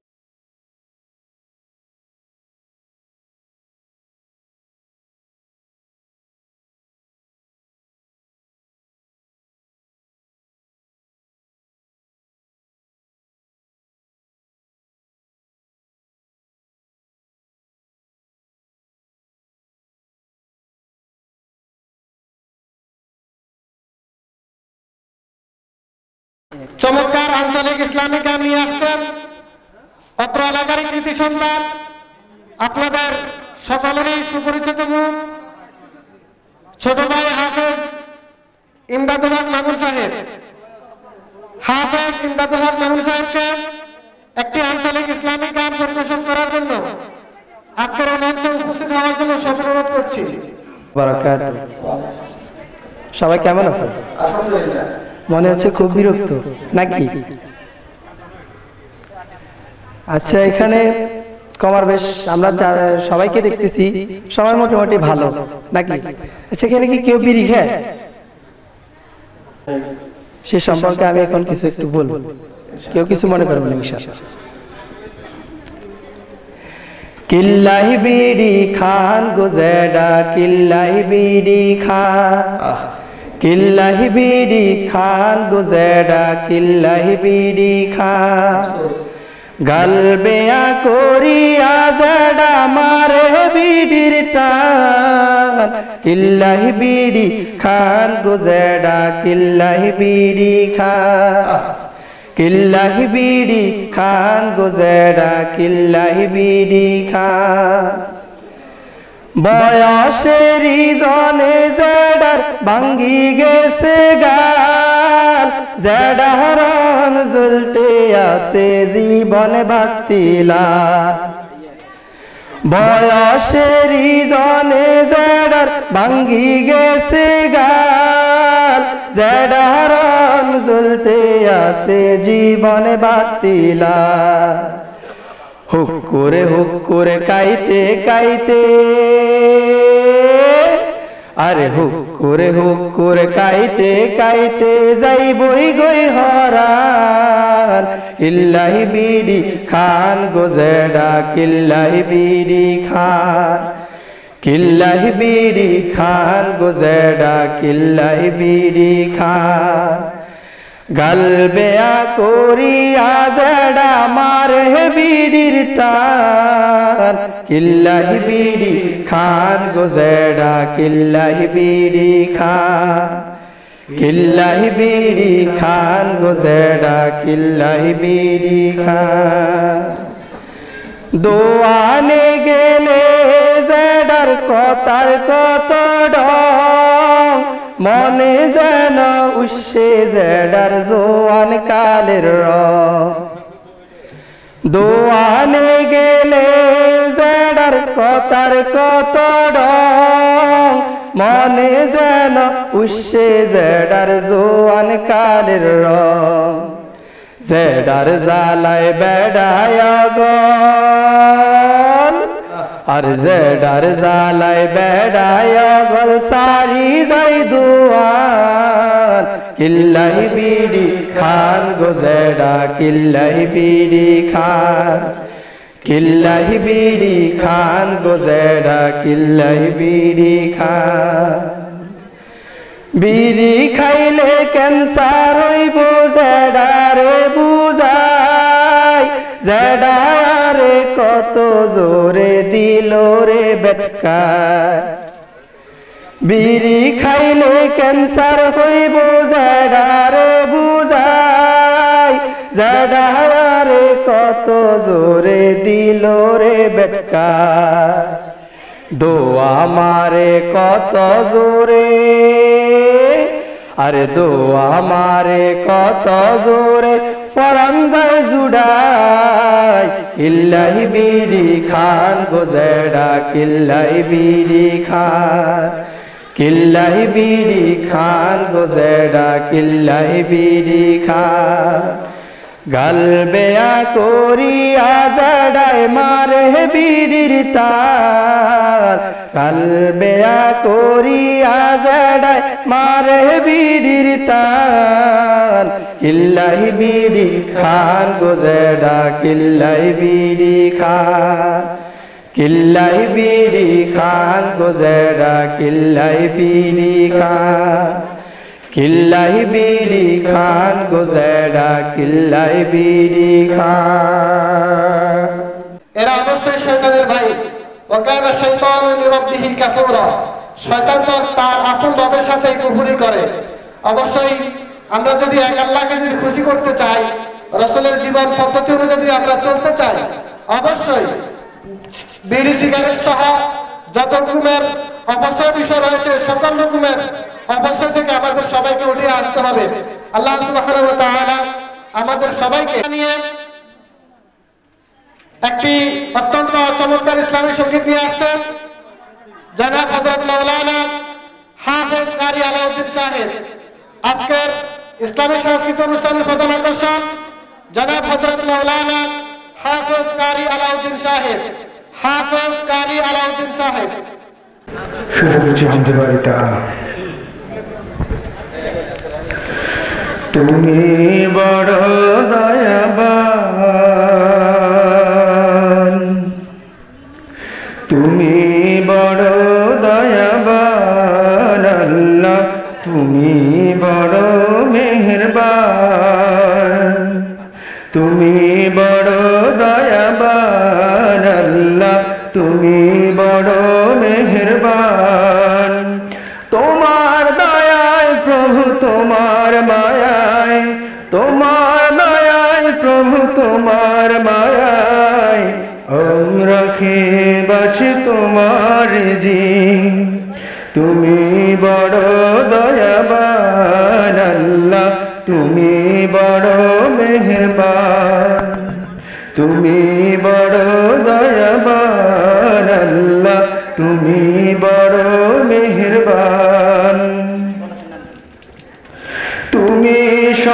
চমৎকার আঞ্চলিক ইসলামী গান নিয়ে আসছেন অত্র এলাকার কৃতি সন্তান, আপনাদের সকলেরই সুপরিচিত মুখ ছোট ভাই হাফেজ ইমদাদুল হক মামুন সাহেব। হাফেজ ইমদাদুল হক মামুন সাহেবকে একটি আঞ্চলিক ইসলামী গান পরিবেশন করার জন্য আজকের এই মঞ্চে উপস্থিত হওয়ার জন্য সবাই অনুরোধ করছি। সবাই কেমন আছে? আলহামদুলিল্লাহ। মনে হচ্ছে খুব বিরক্ত নাকি? আচ্ছা, এখানে কমার বেশ আমরা সবাইকে দেখতেছি, সবাই মোটামুটি ভালো নাকি? আচ্ছা, এখানে কি কেউ বিড়ি খায়? সে সম্পর্কে আমি এখন কিছু একটু বলবো, কেউ কিছু মনে করবেন না ইনশাআল্লাহ। কিল্লাহি বিড়ি খান গুজেডা, কিল্লাহি বিড়ি খান, কিল্লাহি বিড়ি খান গুজেডা, কিল্লাহি বিড়ি খান। গালবেয়া করিয়া জেডা মারে বিড়ির টান, কিল্লাহি বিড়ি খান গুজেডা, কিল্লাহি বিড়ি খান। কিল্লাহি বিড়ি খান গুজেডা, কিল্লাহি বিড়ি খান। বয়সেরই জনে জেডার ভাঙ্গি গেছে গাল, জেডার রং জ্বলতে আছে জীবন বাতিলা। বয়সেরই জনে জেডার ভাঙ্গি গেছে গাল, জেডারং জ্বলতে আছে জীবনে বাতিলা হুক করে কাইতে কাইতে আরে হুক করে কাইতে কাইতে যাইবই গই হরান কিল্লাহি বিডি খান গোজেডা কিল্লাহি বিডি খান কিল্লাহি বিডি খান গোজেডা কিল্লাহি বিডি খান গালবেয়া করিয়া জেডা মারে বিডির টান কিল্লাহি বিডি খান গোজেডা কিল্লাহি বিডি খান কিল্লাহি বিডি খান গোজেডা কিল্লাহি বিডি খান দোয়ানে গেলে জেডার কথার কত ডং মনে যেন উৎসে জেডার জোয়ান কালের রং দোয়ানে গেলে জেডার কথার কত ডং মনে যেন উৎসে জেডার জোয়ান কালের রং জেডার জালায় বেড়ায় গল আর জেডার জালায় বেড়ায় গল সারি যাই দুয়ান কিল্লাহি বিডি খান গোজেডা কিল্লাহি বিডি খান কিল্লাহি বিডি খান গোজেডা কিল্লাহি বিডি খান বিড়ি খাইলে ক্যান্সার হইব জেডারে বুঝাই জেডারে কত জোরে দিল রে বেটকার বিড়ি খাইলে ক্যান্সার হইব জেডারে বুঝাই জেডারে কত জোরে দিল রে বেটকার দোয়া মারে কত জোরে আরে দোয়া মারে কত জোরে পরান যায় জুড়াই কিল্লাহি বিডি খান গোজেডা কিল্লাহি বিডি খান কিল্লাহি বিডি খান গোজেডা কিল্লাহি বিডি খান গালবেয়া করিয়া জেডায় মারে বিডির টান গালবেয়া করিয়া জেডায় মারে বিডির টান কিল্লাহি বিডি খান গোজেডা কিল্লাহি বিডি খান কিল্লাহি বিডি খান গোজেডা কিল্লাহি বিডি খান কিল্লাহি বিডি খান গোজেডা কিল্লাহি বিডি খান এরা অবশ্যই শয়তানের ভাই ওয়াকানা শাইতানু লিরাব্বিহি কাফুরা শয়তান তো তার আপন রবের সাথে কুফরি করে অবশ্যই আমরা যদি এক আল্লাহকে যদি খুশি করতে চাই রাসূলের জীবন পদ্ধতি অনুযায়ী যদি আমরা চলতে চাই অবশ্যই বিড়ি সিগারেট সহ যত রকমের অপচয় বিষয় রয়েছে সকল রকমের অবশ্যই থেকে আমাদের সবাইকে উঠে আসতে হবে আল্লাহ সুবহানাহু ওয়া তাআলা আমাদের সবাইকে নিয়ে একটি অত্যন্ত চমৎকার ইসলামী সঙ্গীত নিয়ে আসছেন জনাব হযরত মাওলানা হাফেজ কারি আলাউদ্দিন সাহেব আজকের ইসলামী সাংস্কৃতিক অনুষ্ঠানের প্রধান আকর্ষণ জনাব হযরত মাওলানা হাফেজ কারি আলাউদ্দিন সাহেব হাফেজ কারি আলাউদ্দিন সাহেব শুরু করছি হামদে বাড়ি তাআলা তুমি বড় দয়াবান তুমি বড় দয়াবান আল্লাহ তুমি বড় মেহেরবান তুমি বড় দয়াবান আল্লাহ তুমি বড় মেহেরবান তোমার দয়ায় প্রভু তোমার মায়ায় তোমার দয়ায় প্রভু তোমার মায়ায় রাখে বাছে তোমার জি তুমি বড় দয়াবান আল্লাহ তুমি বড় মেহেরবান তুমি বড় দয়াবান আল্লাহ তুমি বড় মেহেরবান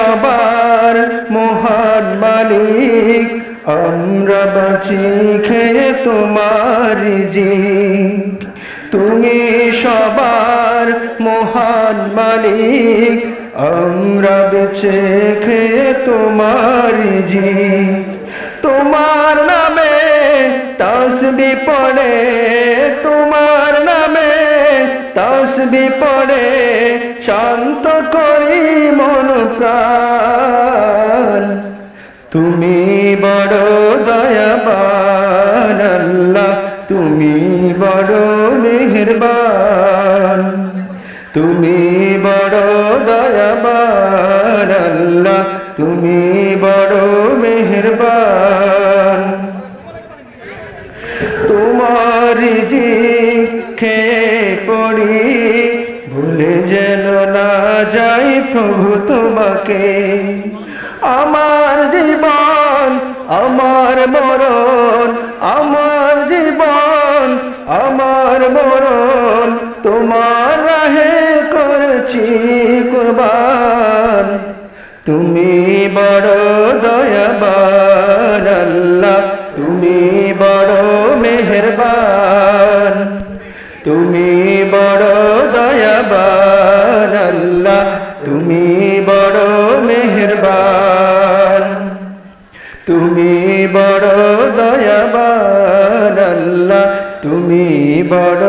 সবার মহান মালিক, আমরা বাঁচি খেয়ে তোমার রিজিক। তুমি সবার মহান মালিক, আমরা বেঁচে খেয়ে তোমার রিজিক। তোমার নামে তাসবিহ পড়ে, তোমার নামে তাসবিহ পড়ে, শান্ত করি মন প্রাণ। তুমি বড় দয়াবান আল্লাহ, তুমি বড় মেহেরবান। তুমি বড় দয়াবান আল্লাহ, তুমি বড় মেহেরবান। তোমার রিজিক খেয়ে পড়ি, ভুলে যেন না যাই প্রভু তোমাকে। আমার জীবন আমার মরণ, আমার জীবন আমার মরণ, তোমার রাহে করেছি কুরবান। তুমি বড় দয়াবান আল্লাহ, তুমি বড় মেহেরবান। তুমি বড় দয়াবান আল্লাহ, তুমি বড় মেহেরবান। তুমি বড় দয়াবান আল্লাহ, তুমি বড়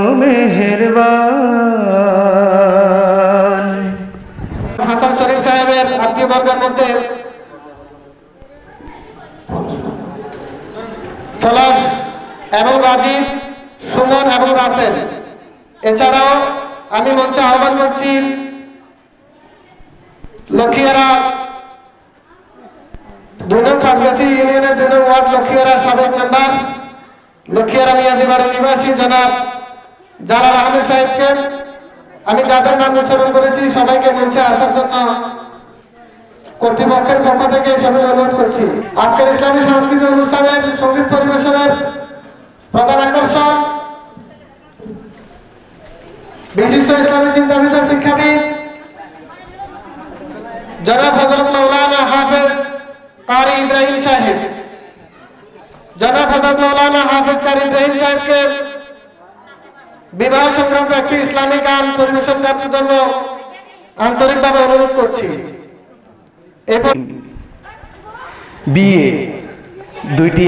মেহেরবান। হাসান শরীফ সাহেবের আত্মীয়বর্গের মধ্যে পলাশ এবং রাজীব, সুমন এবং রাসেল। এছাড়াও আমি মঞ্চে আহ্বান করছি লক্ষ্মীহারা 2 নং খাসগাছি ইউনিয়নের 2 নং ওয়ার্ড লক্ষ্মীহারা সাবেক মেম্বার, লক্ষ্মীহারা মিয়াজিবাড়ি নিবাসী জনাব জালাল আহমেদ সাহেবকে আমি যাদের নাম উচ্চারণ করেছি সবাইকে মঞ্চে আসার জন্য কর্তৃপক্ষের পক্ষ থেকে সবাই অনুরোধ করছি। আজকের ইসলামী সাংস্কৃতিক অনুষ্ঠানের সঙ্গীত পরিবেশনের প্রধান আকর্ষণ বিশিষ্ট ইসলামী চিন্তাবিদ ও শিক্ষাবিদ জনাব হযরত মাওলানা হাফেজ কারি ইব্রাহিম সাহেব। জনাব হযরত মাওলানা হাফেজ কারি ইব্রাহিম সাহেবকে বিবাহ সংক্রান্ত একটি ইসলামী গান পরিবেশন করার জন্য আন্তরিকভাবে অনুরোধ করছি। বিয়ে দুইটি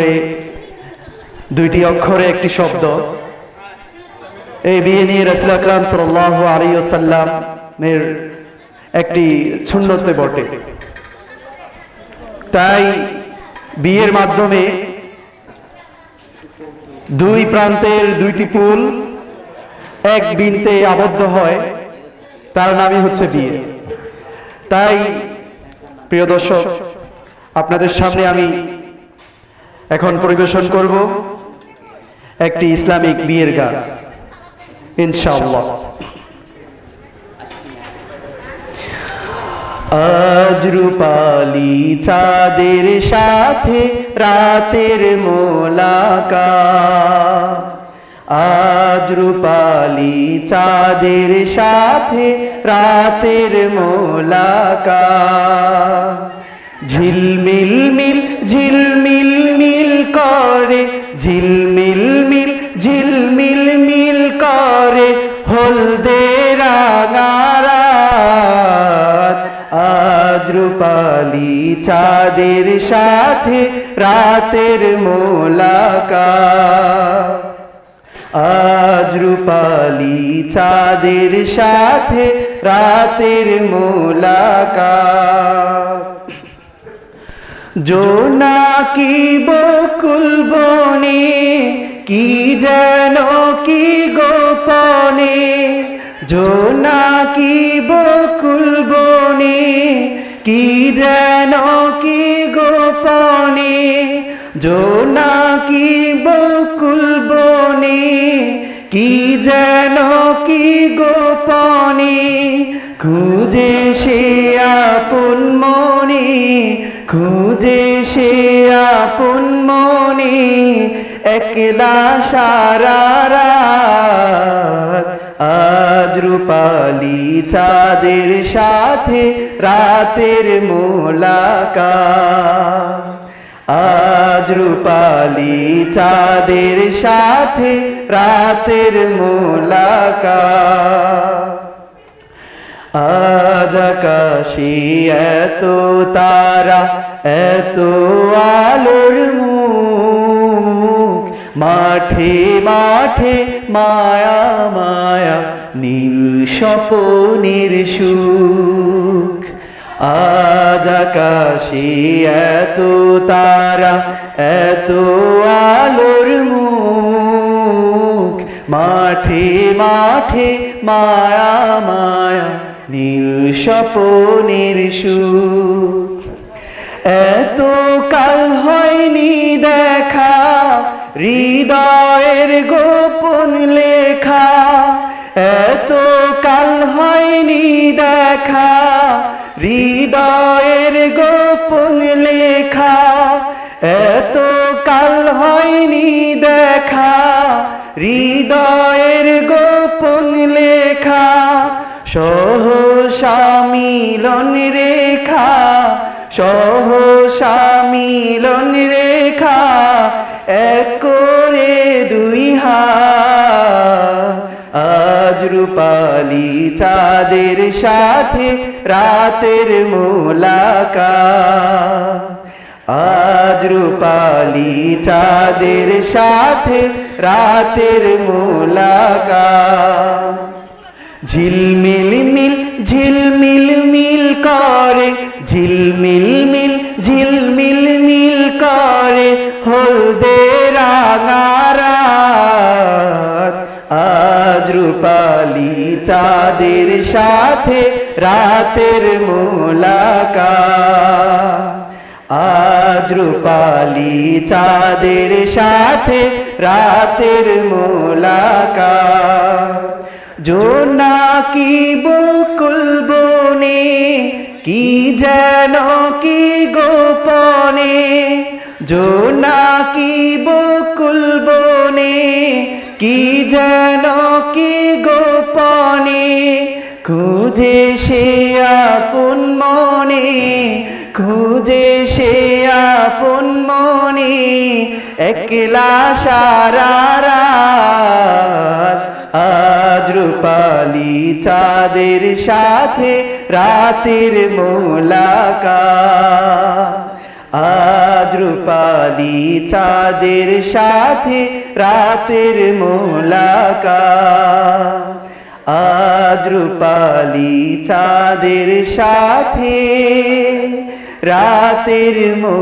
অক্ষরে একটি শব্দ। এই বিয়ে নিয়ে রাসূল আকরাম সাল্লাল্লাহু আলাইহি ওয়াসাল্লামের একটি সুন্নতে বটে। তাই বিয়ের মাধ্যমে দুই প্রান্তের দুইটি পুল এক বৃন্তে আবদ্ধ হয়, তার নামই হচ্ছে বিয়ে। তাই প্রিয় দর্শক, আপনাদের সামনে আমি এখন পরিবেশন করব একটি ইসলামিক বিয়ের গান ইনশাআল্লাহ। আজ রূপালী চাঁদের সাথে রাতের মোলাকাত, আজ রূপালী চাঁদের সাথে রাতের মোলাকাত। ঝিলমিল মিল ঝিলমিল মিল করে, ঝিলমিল মিল ঝিলমিল মিল করে হলদে রাঙারাত। আজ রূপালী চাঁদের সাথে রাতের মোলাকাত, আজ রূপালী চাঁদের সাথে রাতের মোলাকাত। জোনাকি বকুল বনে কি যেন কি গোপনে, জোনাকি বকুল বনে কি যেন কি গোপনে, জোনাকি বকুল বনে কি যেন কি গোপনে। খুঁজে সে আপন মনে, খুঁজে সে আপন মনে একলা সারা রাত। আজ আজ রূপালি চাঁদের সাথে রাতের মোলাকাত, আজ রূপালি চাঁদের সাথে রাতের মোলাকাত। আজ আকাশে এত তারা এত আলোর মুখ, মাঠে মাঠে মায়া মায়া নীল স্বপনের সুখ। আজ আকাশে এত তারা এত আলোর মুখ, মাঠে মাঠে মায়া মায়া নীল স্বপনের সুখ। এত কাল হয়নি দেখা হৃদয়ের গোপন লেখা, এত কাল হয়নি দেখা হৃদয়ের গোপন লেখা, এত কাল হয়নি দেখা হৃদয়ের গোপন লেখা। সহসা মিলন রেখা, সহসা মিলন রেখা, এক করে দুই হাত। আজ রূপালি চাঁদের সাথে রাতের মোলাকাত, আজ রূপালি চাঁদের সাথে রাতের মোলাকাত। ঝিলমিল মিল ঝিলমিল মিল করে, ঝিলমিল মিল ঝিলমিল মিল করে হলদে রাঙা রাত। আজ রূপালি চাঁদের সাথে রাতের মোলাকাত, আজ রূপালি চাঁদের সাথে রাতের মোলাকাত। জোনাকি বকুল বনে কি যেন কি গোপনে, জোনাকি বকুল বনে কি যেন কি গোপনে, খুঁজে সে আপন মনে, খুঁজে সে আপন মনে একলা সারা রাত। আজ রূপালি চাঁদের সাথে রাতের মোলাকাত, আজ রূপালি চাঁদের সাথে রাতের মোলাকাত, আজ রূপালি চাঁদের সাথে রাতের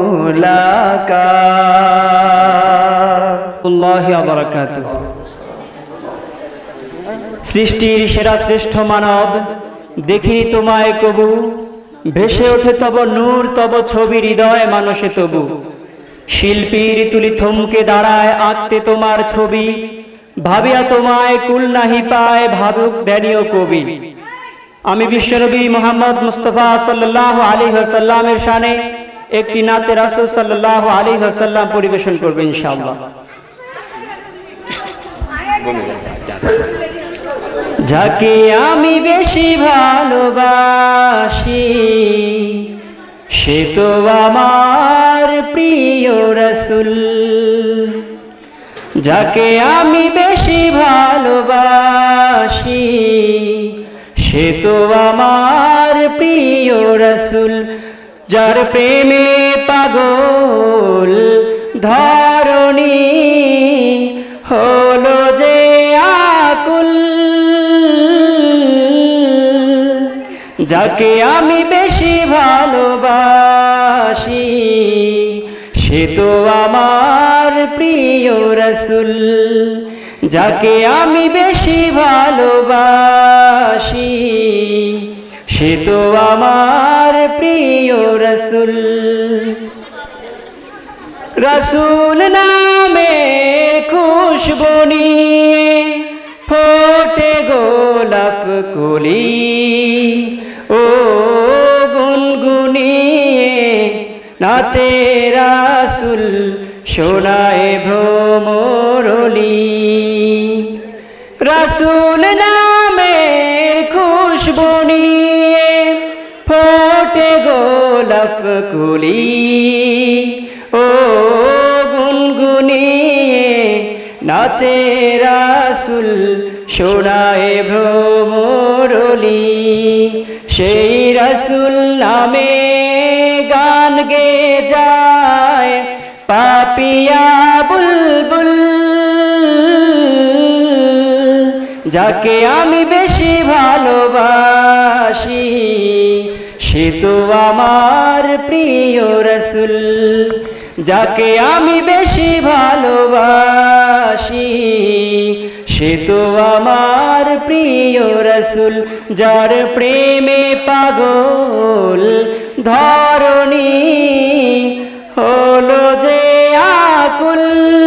মোলাকাত। আল্লাহু ওয়া বারাকাতুহু। সৃষ্টির সেরা শ্রেষ্ঠ মানব, দেখি তোমায় কবু, ভেসে ওঠে তব নূর তব ছবি হৃদয় মানসে তবু। শিল্পীর তুলি থমকে দাঁড়ায় আঁকতে তোমার ছবি, ভাবিয়া তোমায় কুল নাহি পায় ভাবুক ধ্যানীয় কবি। আমি বিশ্বনবী মুহাম্মদ মুস্তাফা সাল্লাল্লাহু আলাইহি ওয়াসাল্লামের শানে একটি নাতে রাসূল সাল্লাল্লাহু আলাইহি ওয়াসাল্লাম পরিবেশন করব ইনশাআল্লাহ। যাকে আমি বেশি ভালোবাসি সে তো আমার প্রিয় রাসূল, যাকে আমি বেশি ভালোবাসি সে তো আমার প্রিয় রাসূল। যার প্রেমে পাগল ধরণী হলো যে আকুল, যাকে আমি বেশি ভালোবাসি সে তো আমার প্রিয় রাসূল, যাকে আমি বেশি ভালোবাসি সে তো আমার প্রিয় রাসূল। রাসূল নামে খুশবু নিয়ে ফোটে গোলাপ কলি, ও গুনগুনিয়ে নাতে রাসূল শোনায় ভ্রমরলি। রাসূল নামে খুশবু নিয়ে ফোটে গোলাপ কুলি ও গুনগুনিয়ে নাতে রাসূল শোনায় ভ্রমরলি সেই রাসূল নামে গান গে যায় পাপিয়া বুলবুল যাকে আমি বেশি ভালোবাসি সে তো আমার প্রিয় রাসূল যাকে আমি বেশি ভালোবাসি সে তো আমার প্রিয় রাসূল যার প্রেমে পাগল ধরণী হলো যে আকুল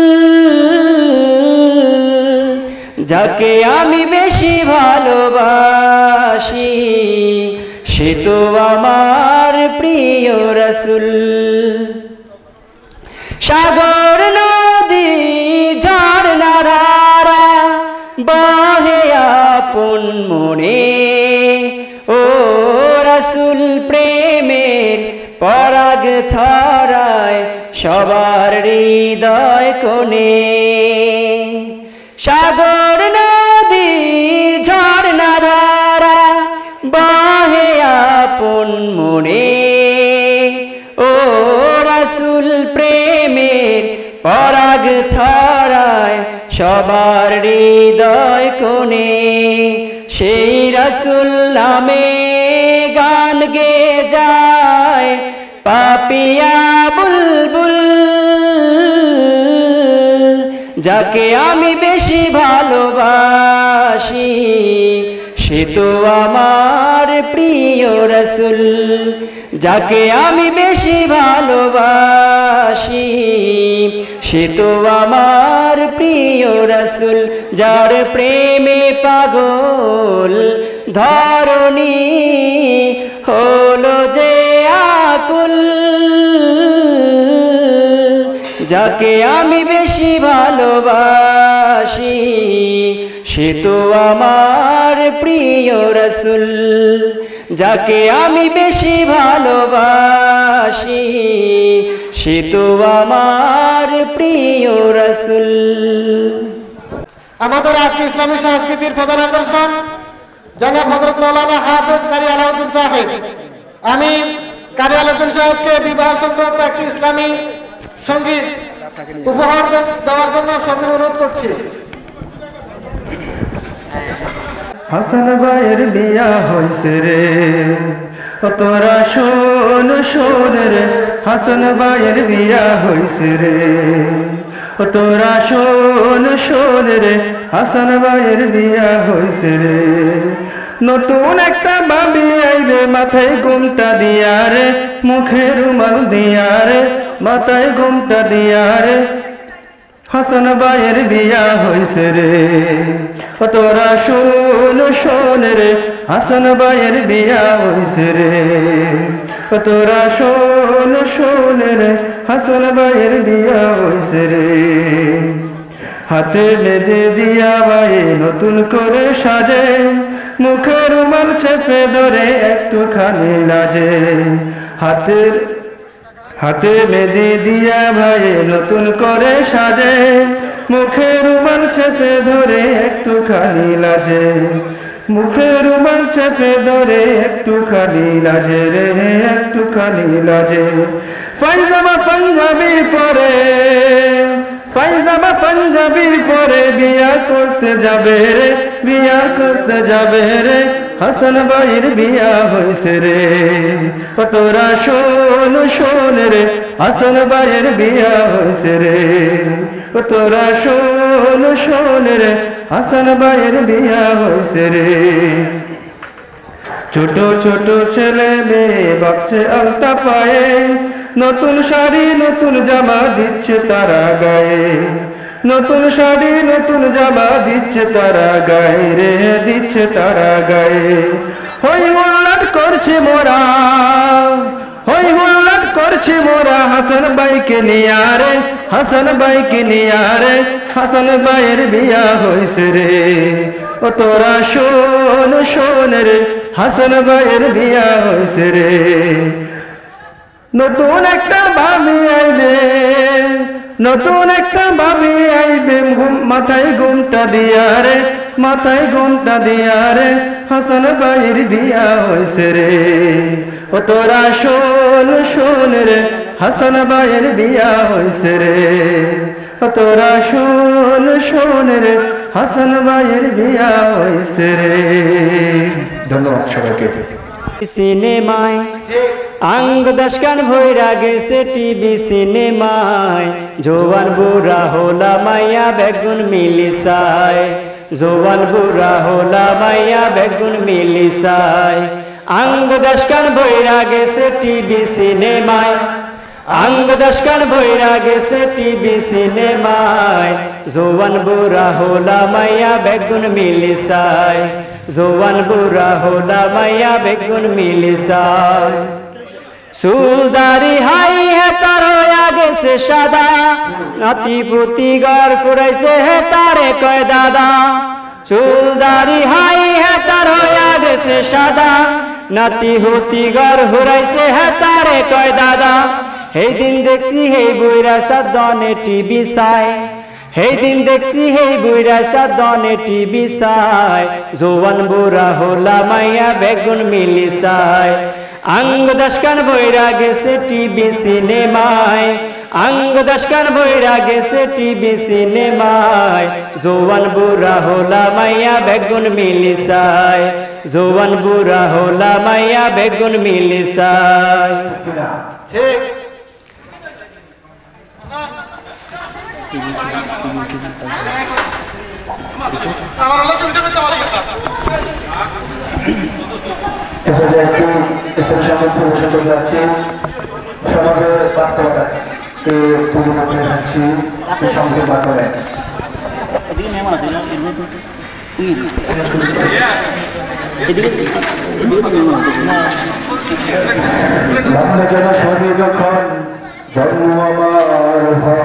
যাকে আমি বেশি ভালোবাসি সে তো আমার প্রিয় রাসূল সাগর নদী ঝর্ণা ধারা বহে আপন মনে ও রাসূল প্রেমের পরাগ ছড়ায় সবার হৃদয় কোণে সাগর নদী ঝর্ণা ধারা বহে আপন মনে ও রাসূল প্রেমের পরাগ ছড়ায় সবার হৃদয় কোণে সেই রাসূল নামে গান গে যায় পাপিয়া বুলবুল যাকে আমি বেশি ভালোবাসি সে তো আমার প্রিয় রাসূল যাকে আমি বেশি ভালোবাসি সে তো আমার প্রিয় রাসূল যার প্রেমে পাগল ধরণী হলো যে আকুল যাকে আমি বেশি ভালোবাসি সে তো আমার প্রিয় রাসূল যাকে আমি বেশি ভালোবাসি সে তো আমার প্রিয় রাসূল আমাদের আজকে ইসলামী সংস্কৃতির প্রধান আকর্ষণ জনাব হযরত মাওলানা হাফেজ কারি আলাউদ্দিন সাহেব আমি কারি আলাউদ্দিন সাহেবকে বিবাহ সংক্রান্ত একটি ইসলামী সঙ্গীত উপহার দেওয়ার জন্য সবিনয় অনুরোধ করছি হাসান ভাইয়ের বিয়া হইছে রে ও তোরা শোন শোন রে হাসান ভাইয়ের বিয়া হইছে রে ও তোরা শোন শোন রে হাসান ভাইয়ের বিয়া হইছে রে নতুন একটা বাবি আইলে মাথায় ঘুমটা দিয়া রে মুখে রুমাল দিয়া রে মাথায় ঘুমটা দিয়া রে হাসান ভাইয়ের বিয়া হইছে রে ও তোরা শোন শোন রে হাসান ভাইয়ের বিয়া হইছে রে ও তোরা শোন শোন রে হাসান ভাইয়ের বিয়া হইছে রে হাতে মেজে দিয়া ভাই নতুন করে সাজে মুখে রুমাল চেপে ধরে একটুখানি লাজে হাতে মেজে দিয়া ভাই নতুন করে সাজে মুখে রুমাল চেপে ধরে একটুখানি লাজে মুখে রুমাল চেপে ধরে একটুখানি লাজে রে একটুখানি লাজে পায়জামা পাঞ্জাবি পরে পায়জামা পাঞ্জাবি পরে বিয়া করতে যাবে রে বিয়া করতে যাবে রে হাসান ভাইয়ের বিয়া হইছে রে ও তোরা শোন শোন রে হাসান ভাইয়ের বিয়া হইছে রে ও তোরা শোন শোন রে হাসান ভাইয়ের বিয়া হইছে রে ছোট ছোট ছেলে মেয়ে বাপছে আলতা পায়ে নতুন শাড়ি নতুন জামা দিচ্ছে তারা গায়ে নতুন শাড়ি নতুন জামা দিচ্ছে তারা গায়ে রে দিচ্ছে তারা গায়ে হই হুল্লাট করছে মোরা হই হুল্লাট করছে মোরা হাসান ভাইকে নিয়া রে হাসান ভাইকে নিয়া রে হাসান ভাইয়ের বিয়া হইছে রে ও তোরা শোন শোন রে হাসান ভাইয়ের বিয়া হয়েছে রে। নতুন একটা ভাবি আইবে, নতুন একটা ভাবি আইবে, মাথায় ঘুমটা দিয়া রে, মাথায় ঘুমটা দিয়া রে, হাসান ভাইয়ের বিয়া হয়েছে রে। ও তোরা শোন শোন রে, হাসান ভাইয়ের বিয়া হয়েছে রে। ও তোরা শোন শোন রে, হাসান ভাইয়ের বিয়া হয়েছে রে। ধন্যবাদ সবাইকে। সিনেমায় আঙ্গ দশকান ভৈরা গেছে টিভি সিনেমায়, জোয়ান বুড়া হোলা মাইয়া বেগুন মিলিসায়, জোয়ান বুড়া হোলা মাইয়া বেগুন মিলিসায়। আঙ্গ দশকান ভৈরা গেছে টিভি সিনেমায়, আঙ্গ দশকান ভৈরা গেছে টিভি সিনেমায়, জোয়ান বুড়া হোলা মাইয়া বেগুন মিলিসায়, জোয়ান বুড়া হোলা মাইয়া বেগুন মিলিসায়। সুলদারি হাই হে তার হইয়া গেছে সাদা, নাতি পুতি ঘর ফুরাইছে হে তারে কয় দাদা। চুলদারি হাই হে তার হইয়া গেছে সাদা, নাতি হুতি ঘর ফুরাইছে হে তারে কয় দাদা। সেই দিন দেখছি সেই বুইরা সাদনে টিভি চাই, সেই দিন দেখছি সেই বুইরা সাদনে টিভি চাই, জোয়ান বুড়া হোলা মাইয়া বেগুন মিলিসায়। আঙ্গ দশকান বইরা গেছে টিভি সিনেমায়, আঙ্গ দশকান বইরা গেছে টিভি সিনেমায়, জোয়ান বুড়া হোলা মাইয়া বেগুন মিলিসায়, জোয়ান বুড়া হোলা মাইয়া বেগুন মিলিসায়। ঠিক যাচ্ছে সমাজের বাস্তবতাকে তুলে ধরতে যাচ্ছি সমাজের মাধ্যমে। যেন সবে যখন জন্ম আমার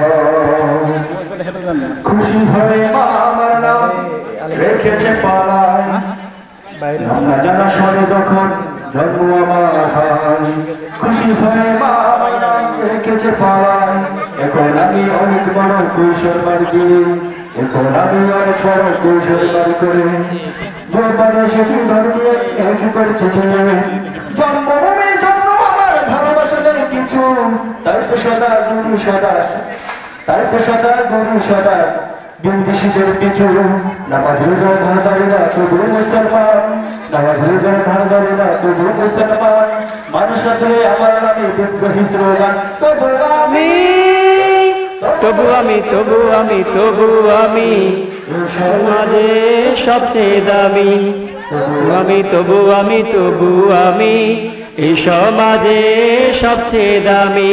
খুশি হয়ে মা আমার নাম রেখেছে পাড়ায়, জানা সবে যখন জন্ম আমার খুশি হয়ে মা আমার নাম রেখেছে পাড়ায়। এখন আমি অনেক বড় কৌশল বাড়ি, এখন আমি অনেক বড় কৌশল বাড়ি করে যে বাড়ি সেটি ধর দিয়ে এক করেছে জন্মভূমি জন্ম আমার ভালোবাসা নেই কিছু, তাই তো সদা গুরু সদা, তাই তো সদা গুরু সদা বিন্দিশীদের পিছু। নামাজ রোজা ধার দাঁড়ে না তবু মুসলমান, নামাজ রোজা ধার দাঁড়ে না তবু মুসলমান, মানুষ ধরে আমার নামে বিদ্রোহী স্লোগান। তবু আমি, তবু আমি, তবু আমি, তবু আমি সমাজে সবচেয়ে দামি, আমি তবু আমি, তবু আমি এই সমাজে সবচেয়ে দামি।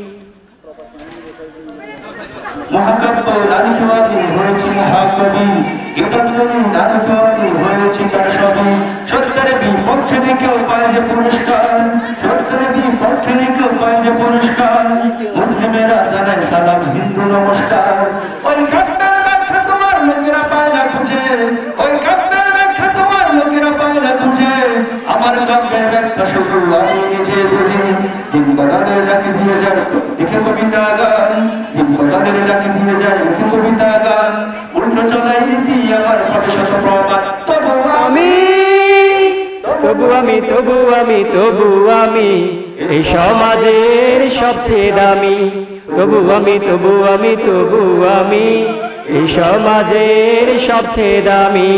মহাকাব্য নারীকে আমি হয়েছি মহাকবি, গীতাঞ্জলি নারীকে আমি হয়েছি তার সবই। সত্যের বিপক্ষে থেকেও পায় যে পুরস্কার, সত্যের বিপক্ষে থেকেও পায় যে পুরস্কার, মুসলিমেরা জানায় সালাম হিন্দু নমস্কার। ওই কাব্যের ব্যাখ্যা তোমার লোকেরা পায় না খুঁজে, ওই কাব্যের ব্যাখ্যা তোমার লোকেরা পায় না খুঁজে, আমার কাব্যের ব্যাখ্যা শুধু আমি নিজে বুঝি। হিন্দুদের রাখি দিয়ে যায় লিখে কবিতা গান, হিন্দুদের রাখি দিয়ে যায় লিখে কবিতা গান, উল্টো চলাই নীতি আমার হবে শত প্রমাণ। তবু আমি, তবু আমি, তবু আমি, তবু আমি এই সমাজের সবচেয়ে দামি, তবু আমি, তবু আমি, তবু আমি এই সমাজের সবচেয়ে দামি।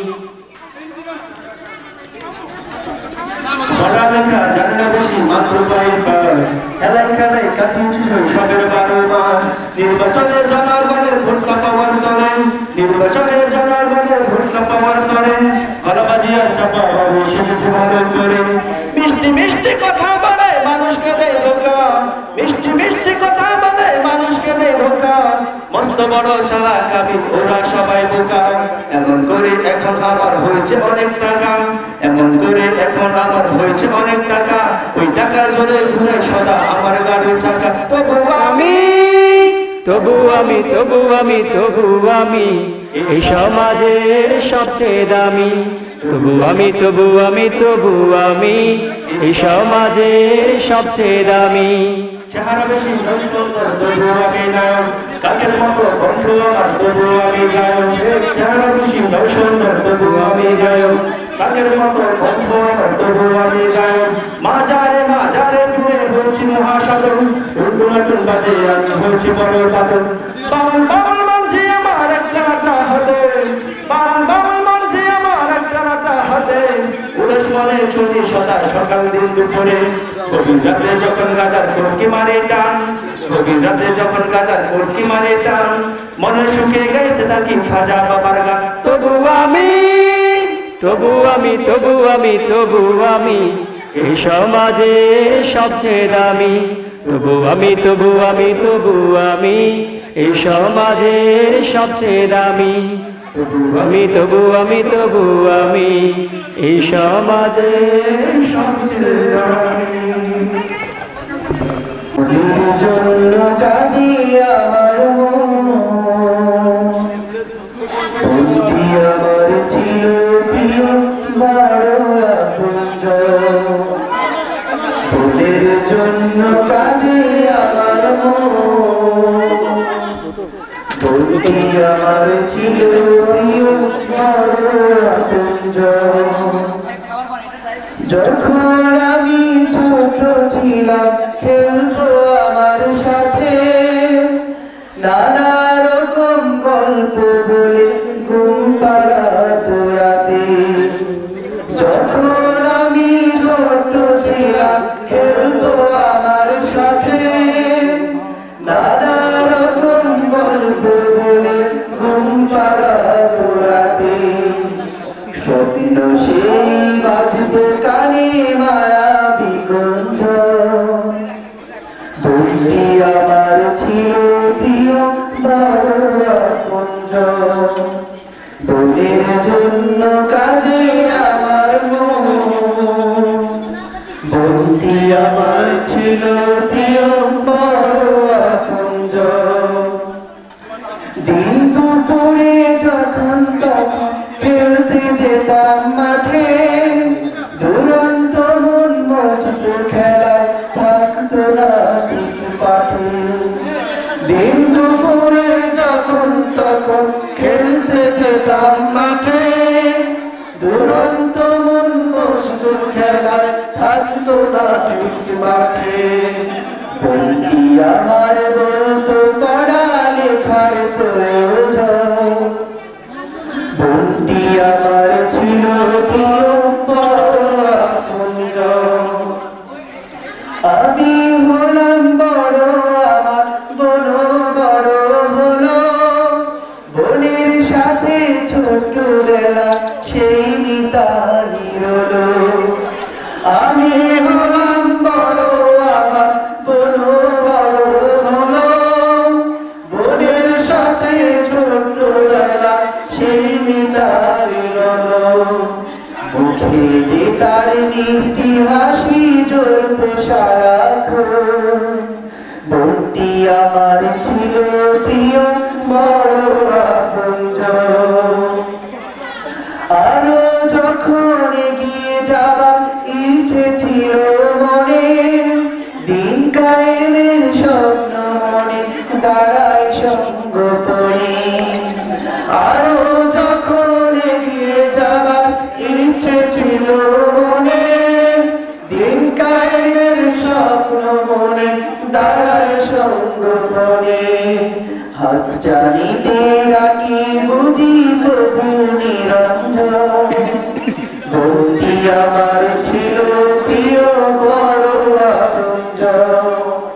পড়ালেখা জানে না বেশি মাত্র কয়েক বার, খেলায় খেলায় কাটিয়েছি শৈশবের 12 মাস। নির্বাচনে জনগণের ভোটটা পাওয়ার করে, নির্বাচনে জনগণের ভোটটা পাওয়ার করে, গলাবাজি আর চাপাবাজি শিখেছি ভালো করে। মিষ্টি মিষ্টি কথা বলে মানুষকে দেয় ধোকা, মিষ্টি মিষ্টি কথা বলে মানুষকে দেয় ধোকা, মস্ত বড় চালাক আমি ওরা সবাই বোকা। এমন করে এখন আমার হয়েছে অনেক টাকা, এমন করে এখন আমার হয়েছে অনেক টাকা, ওই টাকার জন্য ঘুরে সদা আমার গাড়ির চাকা। তবু আমি, তবু আমি তবু আমি তবু আমি এই সমাজের সবচেয়ে দামি। তবু আমি তবু আমি তবু আমি এই সমাজের সবচেয়ে দামি। চেহারা বেশি নয় সুন্দর তবু আমি নায়ক, কাকের মতো বন্ধু আমার তবু আমি গায়ক। চেহারা বেশি নয় সুন্দর তবু আমি গায়ক, কাকের মতো বন্ধু আমার তবু আমি গায়ক। মাজারে ফিরে বলছি মহাসাধন, নতুন বাজে আমি হয়েছি বড় পাতন। বাউল বাউল মানছি আমার একটা হাতে, বাউল বাউল মানছি আমার একটা হাতে। উড়েস মনে ছুটি সদা সকাল দিন দুপুরে, গভীর রাতে যখন গাজার কটকি মারে টান, গভীর রাতে যখন গাজার কটকি মারে টান, মনে সুখে গাইতে থাকি খাজা বাবার গান। তবু আমি তবু আমি তবু আমি তবু আমি এই সমাজের সবচেয়ে দামি। তবু আমি তবু আমি তবু আমি এই সমাজের সবচেয়ে দামি। আমি তবু আমি তবু আমি এই সমাজের সবচেয়ে দামি। জন্য কাঁদি আমার মন, আমার ছিল প্রিয় বড় আপনজন। ফুলের জন্য কাঁদি আমার মন, আমার ছিল প্রিয় বড় আপনজন। যখন আমি ছোট ছিলাম খেলতো আমার সাথে, নানা রকম গল্প বলে ঘুম পাড়াতো রাতে। যখন আমি ছোট ছিলাম খেলতো আমার সাথে, নানা রকম গল্প বলে ঘুম পাড়াতো রাতে। স্বপ্ন সেই বাজতো কানে মায়াবী কণ্ঠ, বন্ধি আমার ছিল প্রিয় বড় আপনজন। বনের জন্য কাঁদে আমার মন, বন্ধি আমার ছিল প্রিয় বড় আপনজন। দিন দুপুরে যখন তখন খেলতে যেতাম মাঠে, দুরন্ত মন মজত খেলায় থাকতো না ঠিক পাঠে। দিন দুপুরে যখন তখন খেলতে যেতাম মাঠে, দুরন্ত মন মস্ত খেলায় থাকতো না ঠিক মাঠে। বন্ধি আমার বলতো পড়া লেখার প্রয়োজন, বন্ধি আমার ছিল প্রিয় বড় আপনজন। আমি হলাম বড় আমার বোন বড় হলো, বোনের সাথে ছোটবেলা সেই মিতালি রলো। আমি হলাম বড় আমার বোন বড় হলো, বোনের সাথে ছোটবেলা সেই মিতালি রলো। মুখে যে তার মিষ্টি হাসি জ্বলতো সারাক্ষণ, বন্ধি আমার ছিল প্রিয় বড় আপনজন। আরো যখন এগিয়ে যাবার ইচ্ছে ছিল মনে, দিন কায়েমের স্বপ্ন মনে দাঁড়ায় সঙ্গ পড়ে। আরো যখন এগিয়ে যাবার ইচ্ছে ছিল মনে, দিন কায়েমের স্বপ্ন মনে দাঁড়ায় সঙ্গ পড়ে। হাত জানিতে রাখি বুঝি প্রভু নিরঞ্জন, বন্ধি আমার ছিল প্রিয় বড় আপনজন।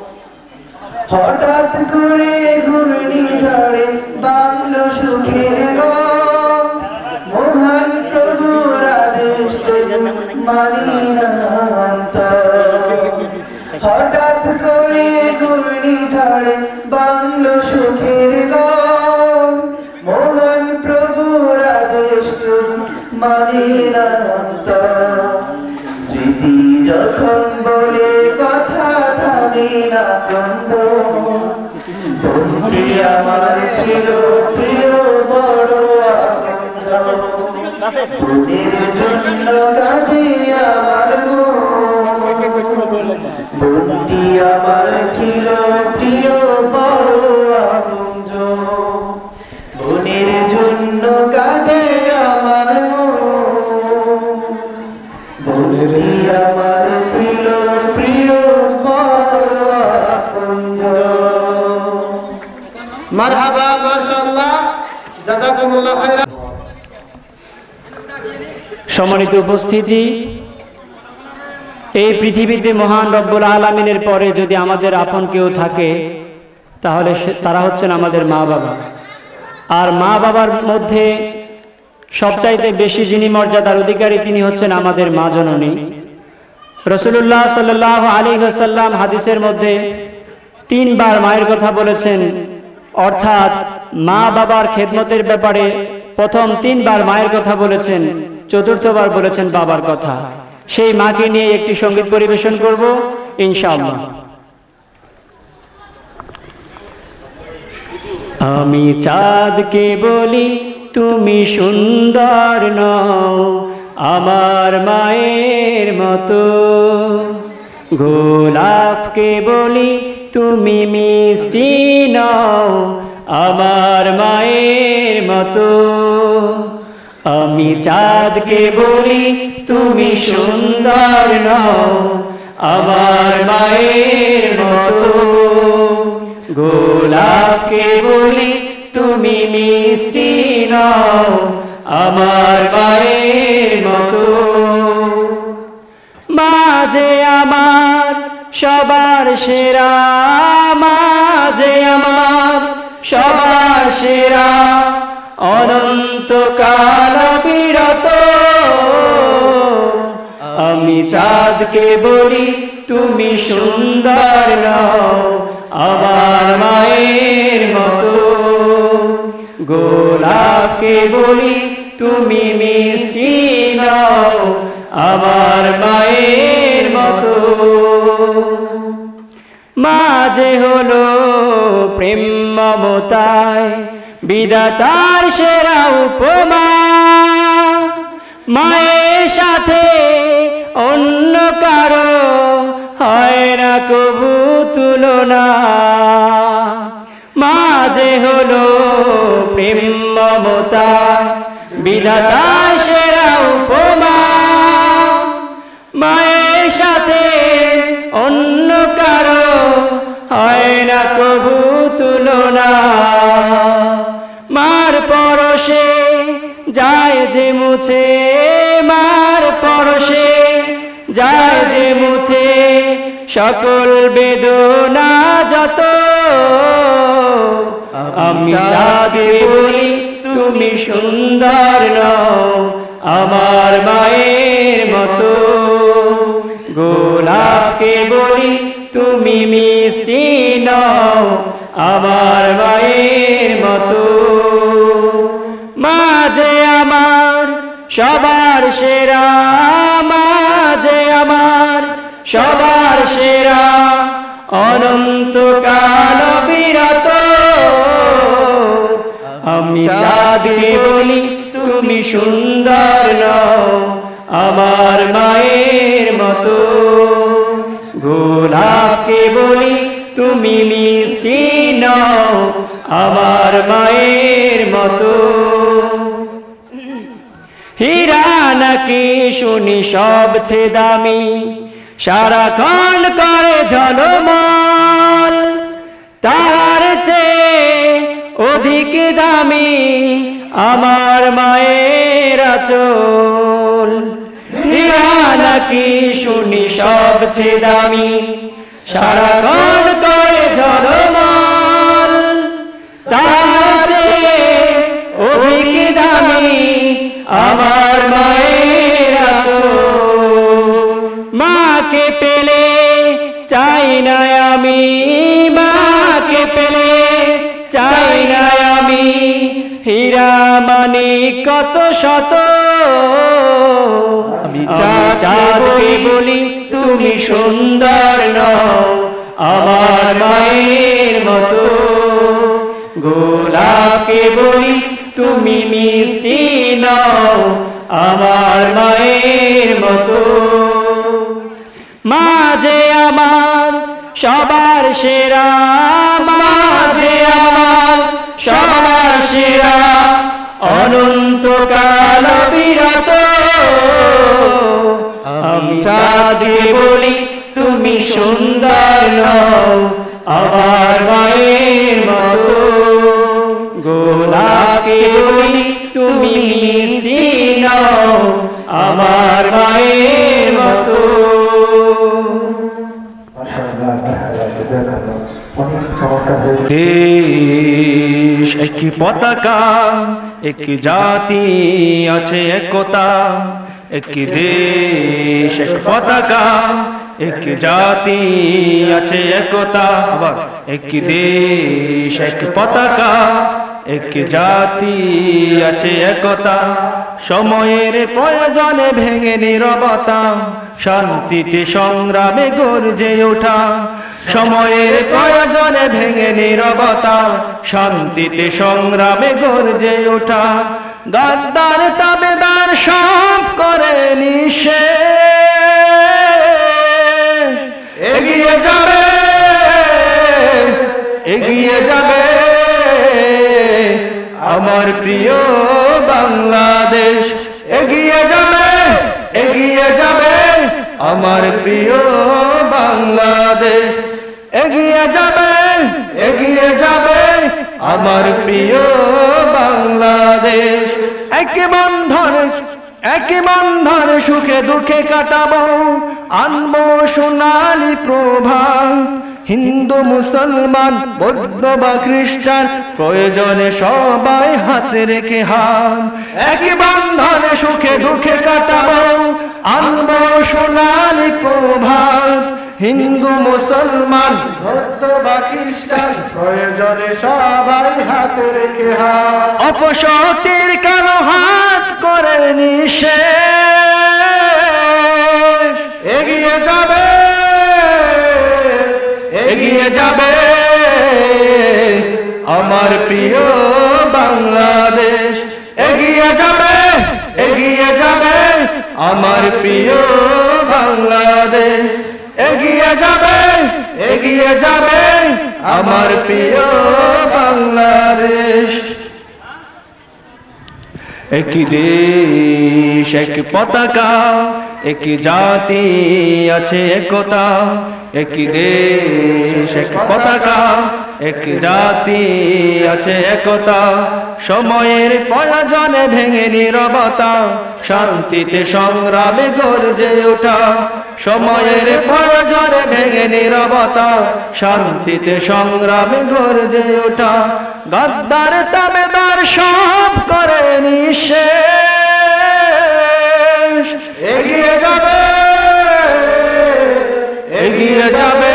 হঠাৎ করে ঘূর্ণিঝড়ে বাংলো সুখের গম, মহান প্রভুর আদেশ তবু মানি না অন্তর। হঠাৎ করে ঘূর্ণিঝড়ে বাংলো সুখের গম, মহান প্রভুর আদেশ তবু মানি না অন্তর। স্মৃতি যখন বলে কথা থামে না ক্রন্দন, বোনটি আমার ছিল প্রিয় বড় আপনজন বোনের জন্য কাঁদে আমার মন বোনটি আমার ছিল প্রিয় বড় আপনজন বোনের জন্য কাঁদে আমার মন বোনটি আমার ছিল প্রিয় বড় আপনজন মারহাবা মাশাআল্লাহ জাযাকুমুল্লাহ খাইরান। সম্মানিত উপস্থিতি, এই পৃথিবীতে মহান রব্বুল আলামিনের পরে যদি আমাদের আপন কেউ থাকে তাহলে তারা হচ্ছেন আমাদের মা বাবা। আর মা বাবার মধ্যে সবচাইতে বেশি যিনি মর্যাদার অধিকারী তিনি হচ্ছেন আমাদের মা জননী। রাসূলুল্লাহ সাল্লাল্লাহু আলাইহি ওয়াসাল্লাম হাদিসের মধ্যে 3 বার মায়ের কথা বলেছেন, অর্থাৎ মা বাবার খেদমতের ব্যাপারে প্রথম 3 বার মায়ের কথা বলেছেন, চতুর্থবার বলেছেন বাবার কথা। সেই মাকে নিয়ে একটি সঙ্গীত পরিবেশন করব ইনশাআল্লাহ। আমি চাঁদকে বলি তুমি সুন্দর নও আমার মায়ের মতো, গোলাপকে বলি তুমি মিষ্টি নও আমার মায়ের মতো। আমি চাঁদকে বলি তুমি সুন্দর নও আমার মায়ের মতো, গোলাপকে বলি তুমি মিষ্টি নও আমার মায়ের মতো। মাঝে আমার সবার সেরা, মাঝে আমার সবার সেরা, অনন্তকাল বিরত। আমি চাঁদকে বলি তুমি সুন্দর নও আমার মায়ের মতো, গোলাপকে বলি তুমি মিষ্টি নও আমার মায়ের মতো। মাঝে হলো প্রেম মমতায় বিধাতার সেরা উপমা, মায়ের সাথে অন্য কারো হয় না কবু তুলনা। মাঝে হলো প্রেম মমতায় বিধাতার সেরা উপমা, মায়ের সাথে অন্য কারো হয় না কবু তুলনা। মার পরশে যায় যে মুছে, মার পরশে যায় যে মুছে সকল বেদনা যত। আমি চাঁদকে বলি তুমি সুন্দর নও আমার মায়ের মতো, গোলাপকে বলি তুমি মিষ্টি নও আমার মায়ের মতো। মাঝে আমার সবার সেরা, মাঝে আমার সবার সেরা, অনন্তকাল বিরত। আমি চাঁদকে বলি তুমি সুন্দর নও আমার মায়ের মতো, গোলাপকে বলি তুমি মিষ্টি নও আমার মায়ের মতো। হীরা নাকি শুনি সবচেয়ে দামি, সারাক্ষণ করে ঝলমল, তার চেয়ে অধিক দামি আমার মায়ের আঁচল। হীরা নাকি শুনি সবচেয়ে দামি, সারাক্ষণ করে ঝলমল, তার চেয়ে অধিক দামি আমার মায়ের আঁচল। মাকে পেলে চাই না আমি, মাকে পেলে চাই না আমি হীরা মানিক কত শত। আমি চাঁদকে বলি তুমি সুন্দর নও আমার মায়ের মতো। গোলাপকে বলি তুমি মিষ্টি নও, আমার মায়ের মতো। মা যে আমার সবার সেরা, মা যে আমার সবার সেরা, অনন্তকাল বিরত। আমি চাঁদকে বলি তুমি সুন্দর নও, আমার মায়ের মতো। গোলাপকে বলি তুমি মিষ্টি নও, আমার মায়ের মতো। দেশ এক পতাকা, এক জাতি আছে একতা। এক দেশ এক পতাকা, এক জাতি আছে একতা। আবার এক দেশ এক পতাকা, এক জাতি আছে একতা। সময়ের প্রয়োজনে ভেঙে নীরবতা, শান্তিতে সংগ্রামে গর্জে ওঠা। সময়ের প্রয়োজনে ভেঙে নীরবতা, শান্তিতে সংগ্রামে গর্জে ওঠা। গাদ্দার তাবেদার সব করে নিঃশেষ, এগিয়ে যাবে এগিয়ে যাবে আমার প্রিয় বাংলাদেশ। এগিয়ে যাবে এগিয়ে যাবে আমার প্রিয় বাংলাদেশ। এগিয়ে যাবে এগিয়ে যাবে আমার প্রিয় বাংলাদেশ। এক বন্ধন সুখে দুঃখে কাটাবো, আনবো সোনালি প্রভা। হিন্দু মুসলমান বৌদ্ধ বা খ্রিস্টান, প্রয়োজনে সবাই হাতে রেখে হাত। এক বন্ধনে সুখে দুঃখে কাটাবো, আনবো সোনালি প্রভা। হিন্দু মুসলমান বৌদ্ধ বা খ্রিস্টান, প্রয়োজনে সবাই হাতে রেখে হাত। অপশক্তির কালো হাত করে নিঃশেষ, এগিয়ে যাবে এগিয়ে যাবে আমার প্রিয় বাংলাদেশ। এগিয়ে যাবে এগিয়ে যাবে আমার প্রিয় বাংলাদেশ। এগিয়ে যাবে এগিয়ে যাবে আমার প্রিয় বাংলাদেশ। এক দেশ এক পতাকা, এক জাতি আছে একতা। এক দেশ এক পতাকা, এক জাতি আছে একতা। সময়ের প্রয়োজনে ভেঙে নীরবতা, শান্তিতে সংগ্রামে গর্জে ওঠা। সময়ের প্রয়োজনে ভেঙে নীরবতা, শান্তিতে সংগ্রামে গর্জে ওঠা। গাদ্দার তাবেদার সব করে নিঃশেষ, এগিয়ে যাবে এগিয়ে যাবে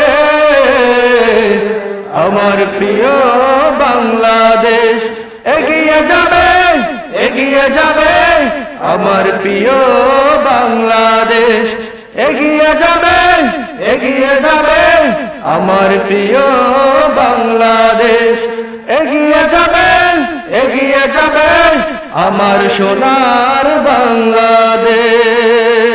আমার প্রিয় বাংলাদেশ। এগিয়ে যাবে এগিয়ে যাবে আমার প্রিয় বাংলাদেশ। এগিয়ে যাবে এগিয়ে যাবে আমার প্রিয় বাংলাদেশ। এগিয়ে যাবে এগিয়ে যাবে আমার সোনার বাংলাদেশ।